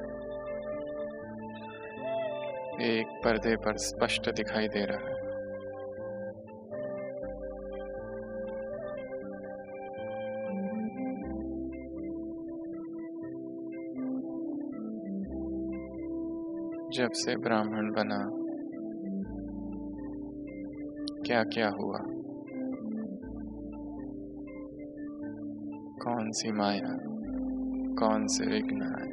एक पर्दे पर स्पष्ट दिखाई दे रहा है। जब से ब्राह्मण बना, क्या क्या हुआ, कौन सी माया, कौन से विघ्न आए।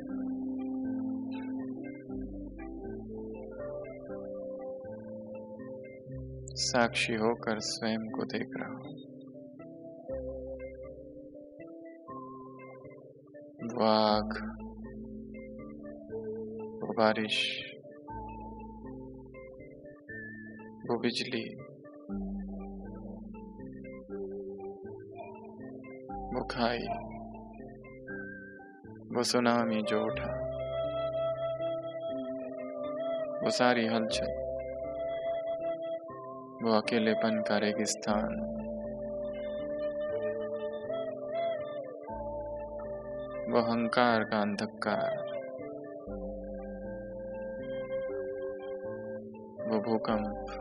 साक्षी होकर स्वयं को देख रहा हूं। वो आग, वो बारिश, वो बिजली, वो खाई, वो सुनामी जो उठा, वो सारी हलचल, वो अकेलेपन का रेगिस्तान, वो अहंकार का अंधकार, वो भूकंप,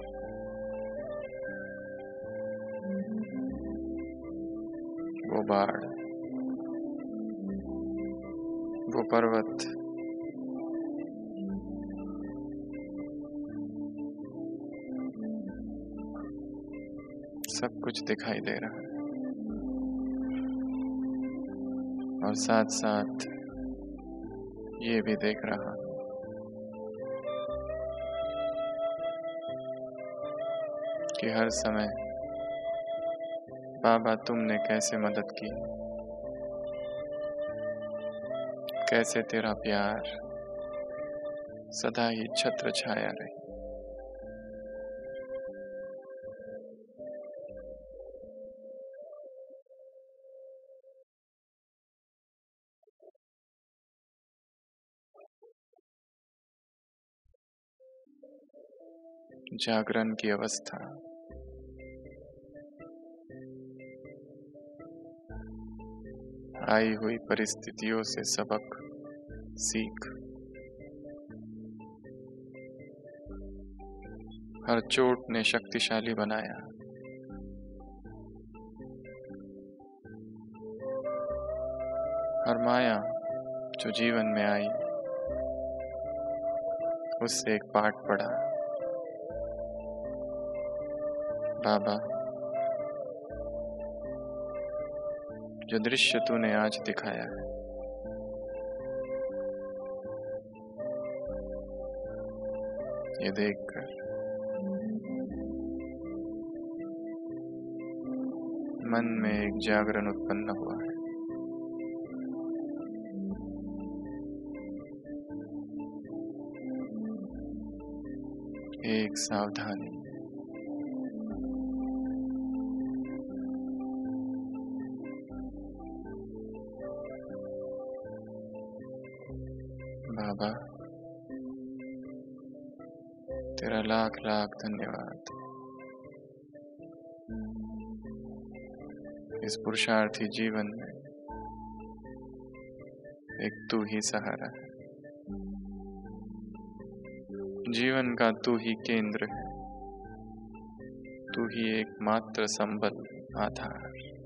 वो बाढ़, वो पर्वत, सब कुछ दिखाई दे रहा है। और साथ साथ ये भी देख रहा हूं कि हर समय बाबा तुमने कैसे मदद की, कैसे तेरा प्यार सदा ही छत्र छाया रही। जागरण की अवस्था, आई हुई परिस्थितियों से सबक सीख, हर चोट ने शक्तिशाली बनाया। हर माया जो जीवन में आई, उससे एक पाठ पढ़ा। बाबा, जो दृश्य तूने आज दिखाया है, ये देखकर मन में एक जागरण उत्पन्न हुआ है। एक सावधानी, बाबा तेरा लाख लाख धन्यवाद। इस पुरुषार्थी जीवन में एक तू ही सहारा है। जीवन का तू ही केंद्र है, तू ही एकमात्र संबल आधार।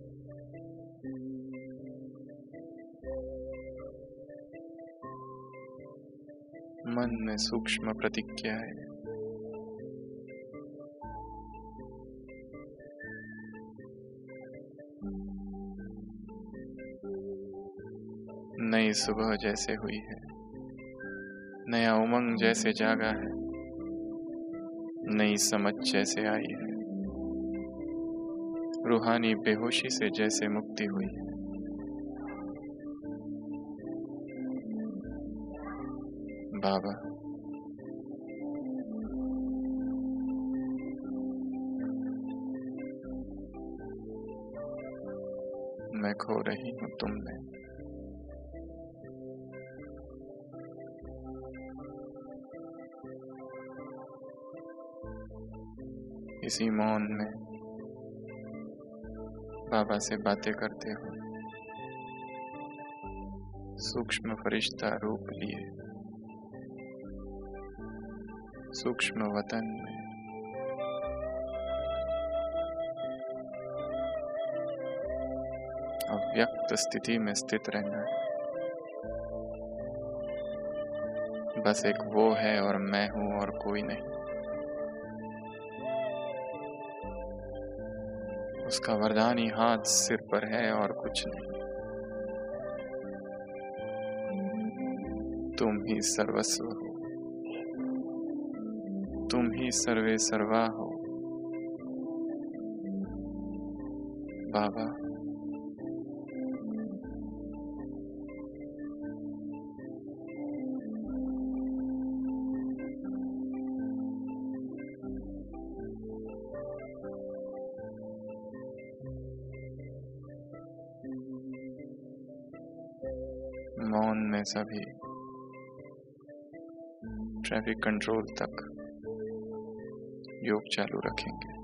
मन में सूक्ष्म प्रतिज्ञा है, नई सुबह जैसे हुई है, नया उमंग जैसे जागा है, नई समझ जैसे आई है, रूहानी बेहोशी से जैसे मुक्ति हुई है। बाबा, मैं खो रही हूं तुम में। इसी मौन में बाबा से बातें करते हो, सूक्ष्म फरिश्ता रूप लिए सूक्ष्म वतन में अव्यक्त स्थिति में स्थित रहना है। बस एक वो है और मैं हूं और कोई नहीं। उसका वरदानी हाथ सिर पर है और कुछ नहीं। तुम ही सर्वस्व हो, तुम ही सर्वे सर्वा हो। बाबा, मौन में सभी ट्रैफिक कंट्रोल तक योग चालू रखेंगे।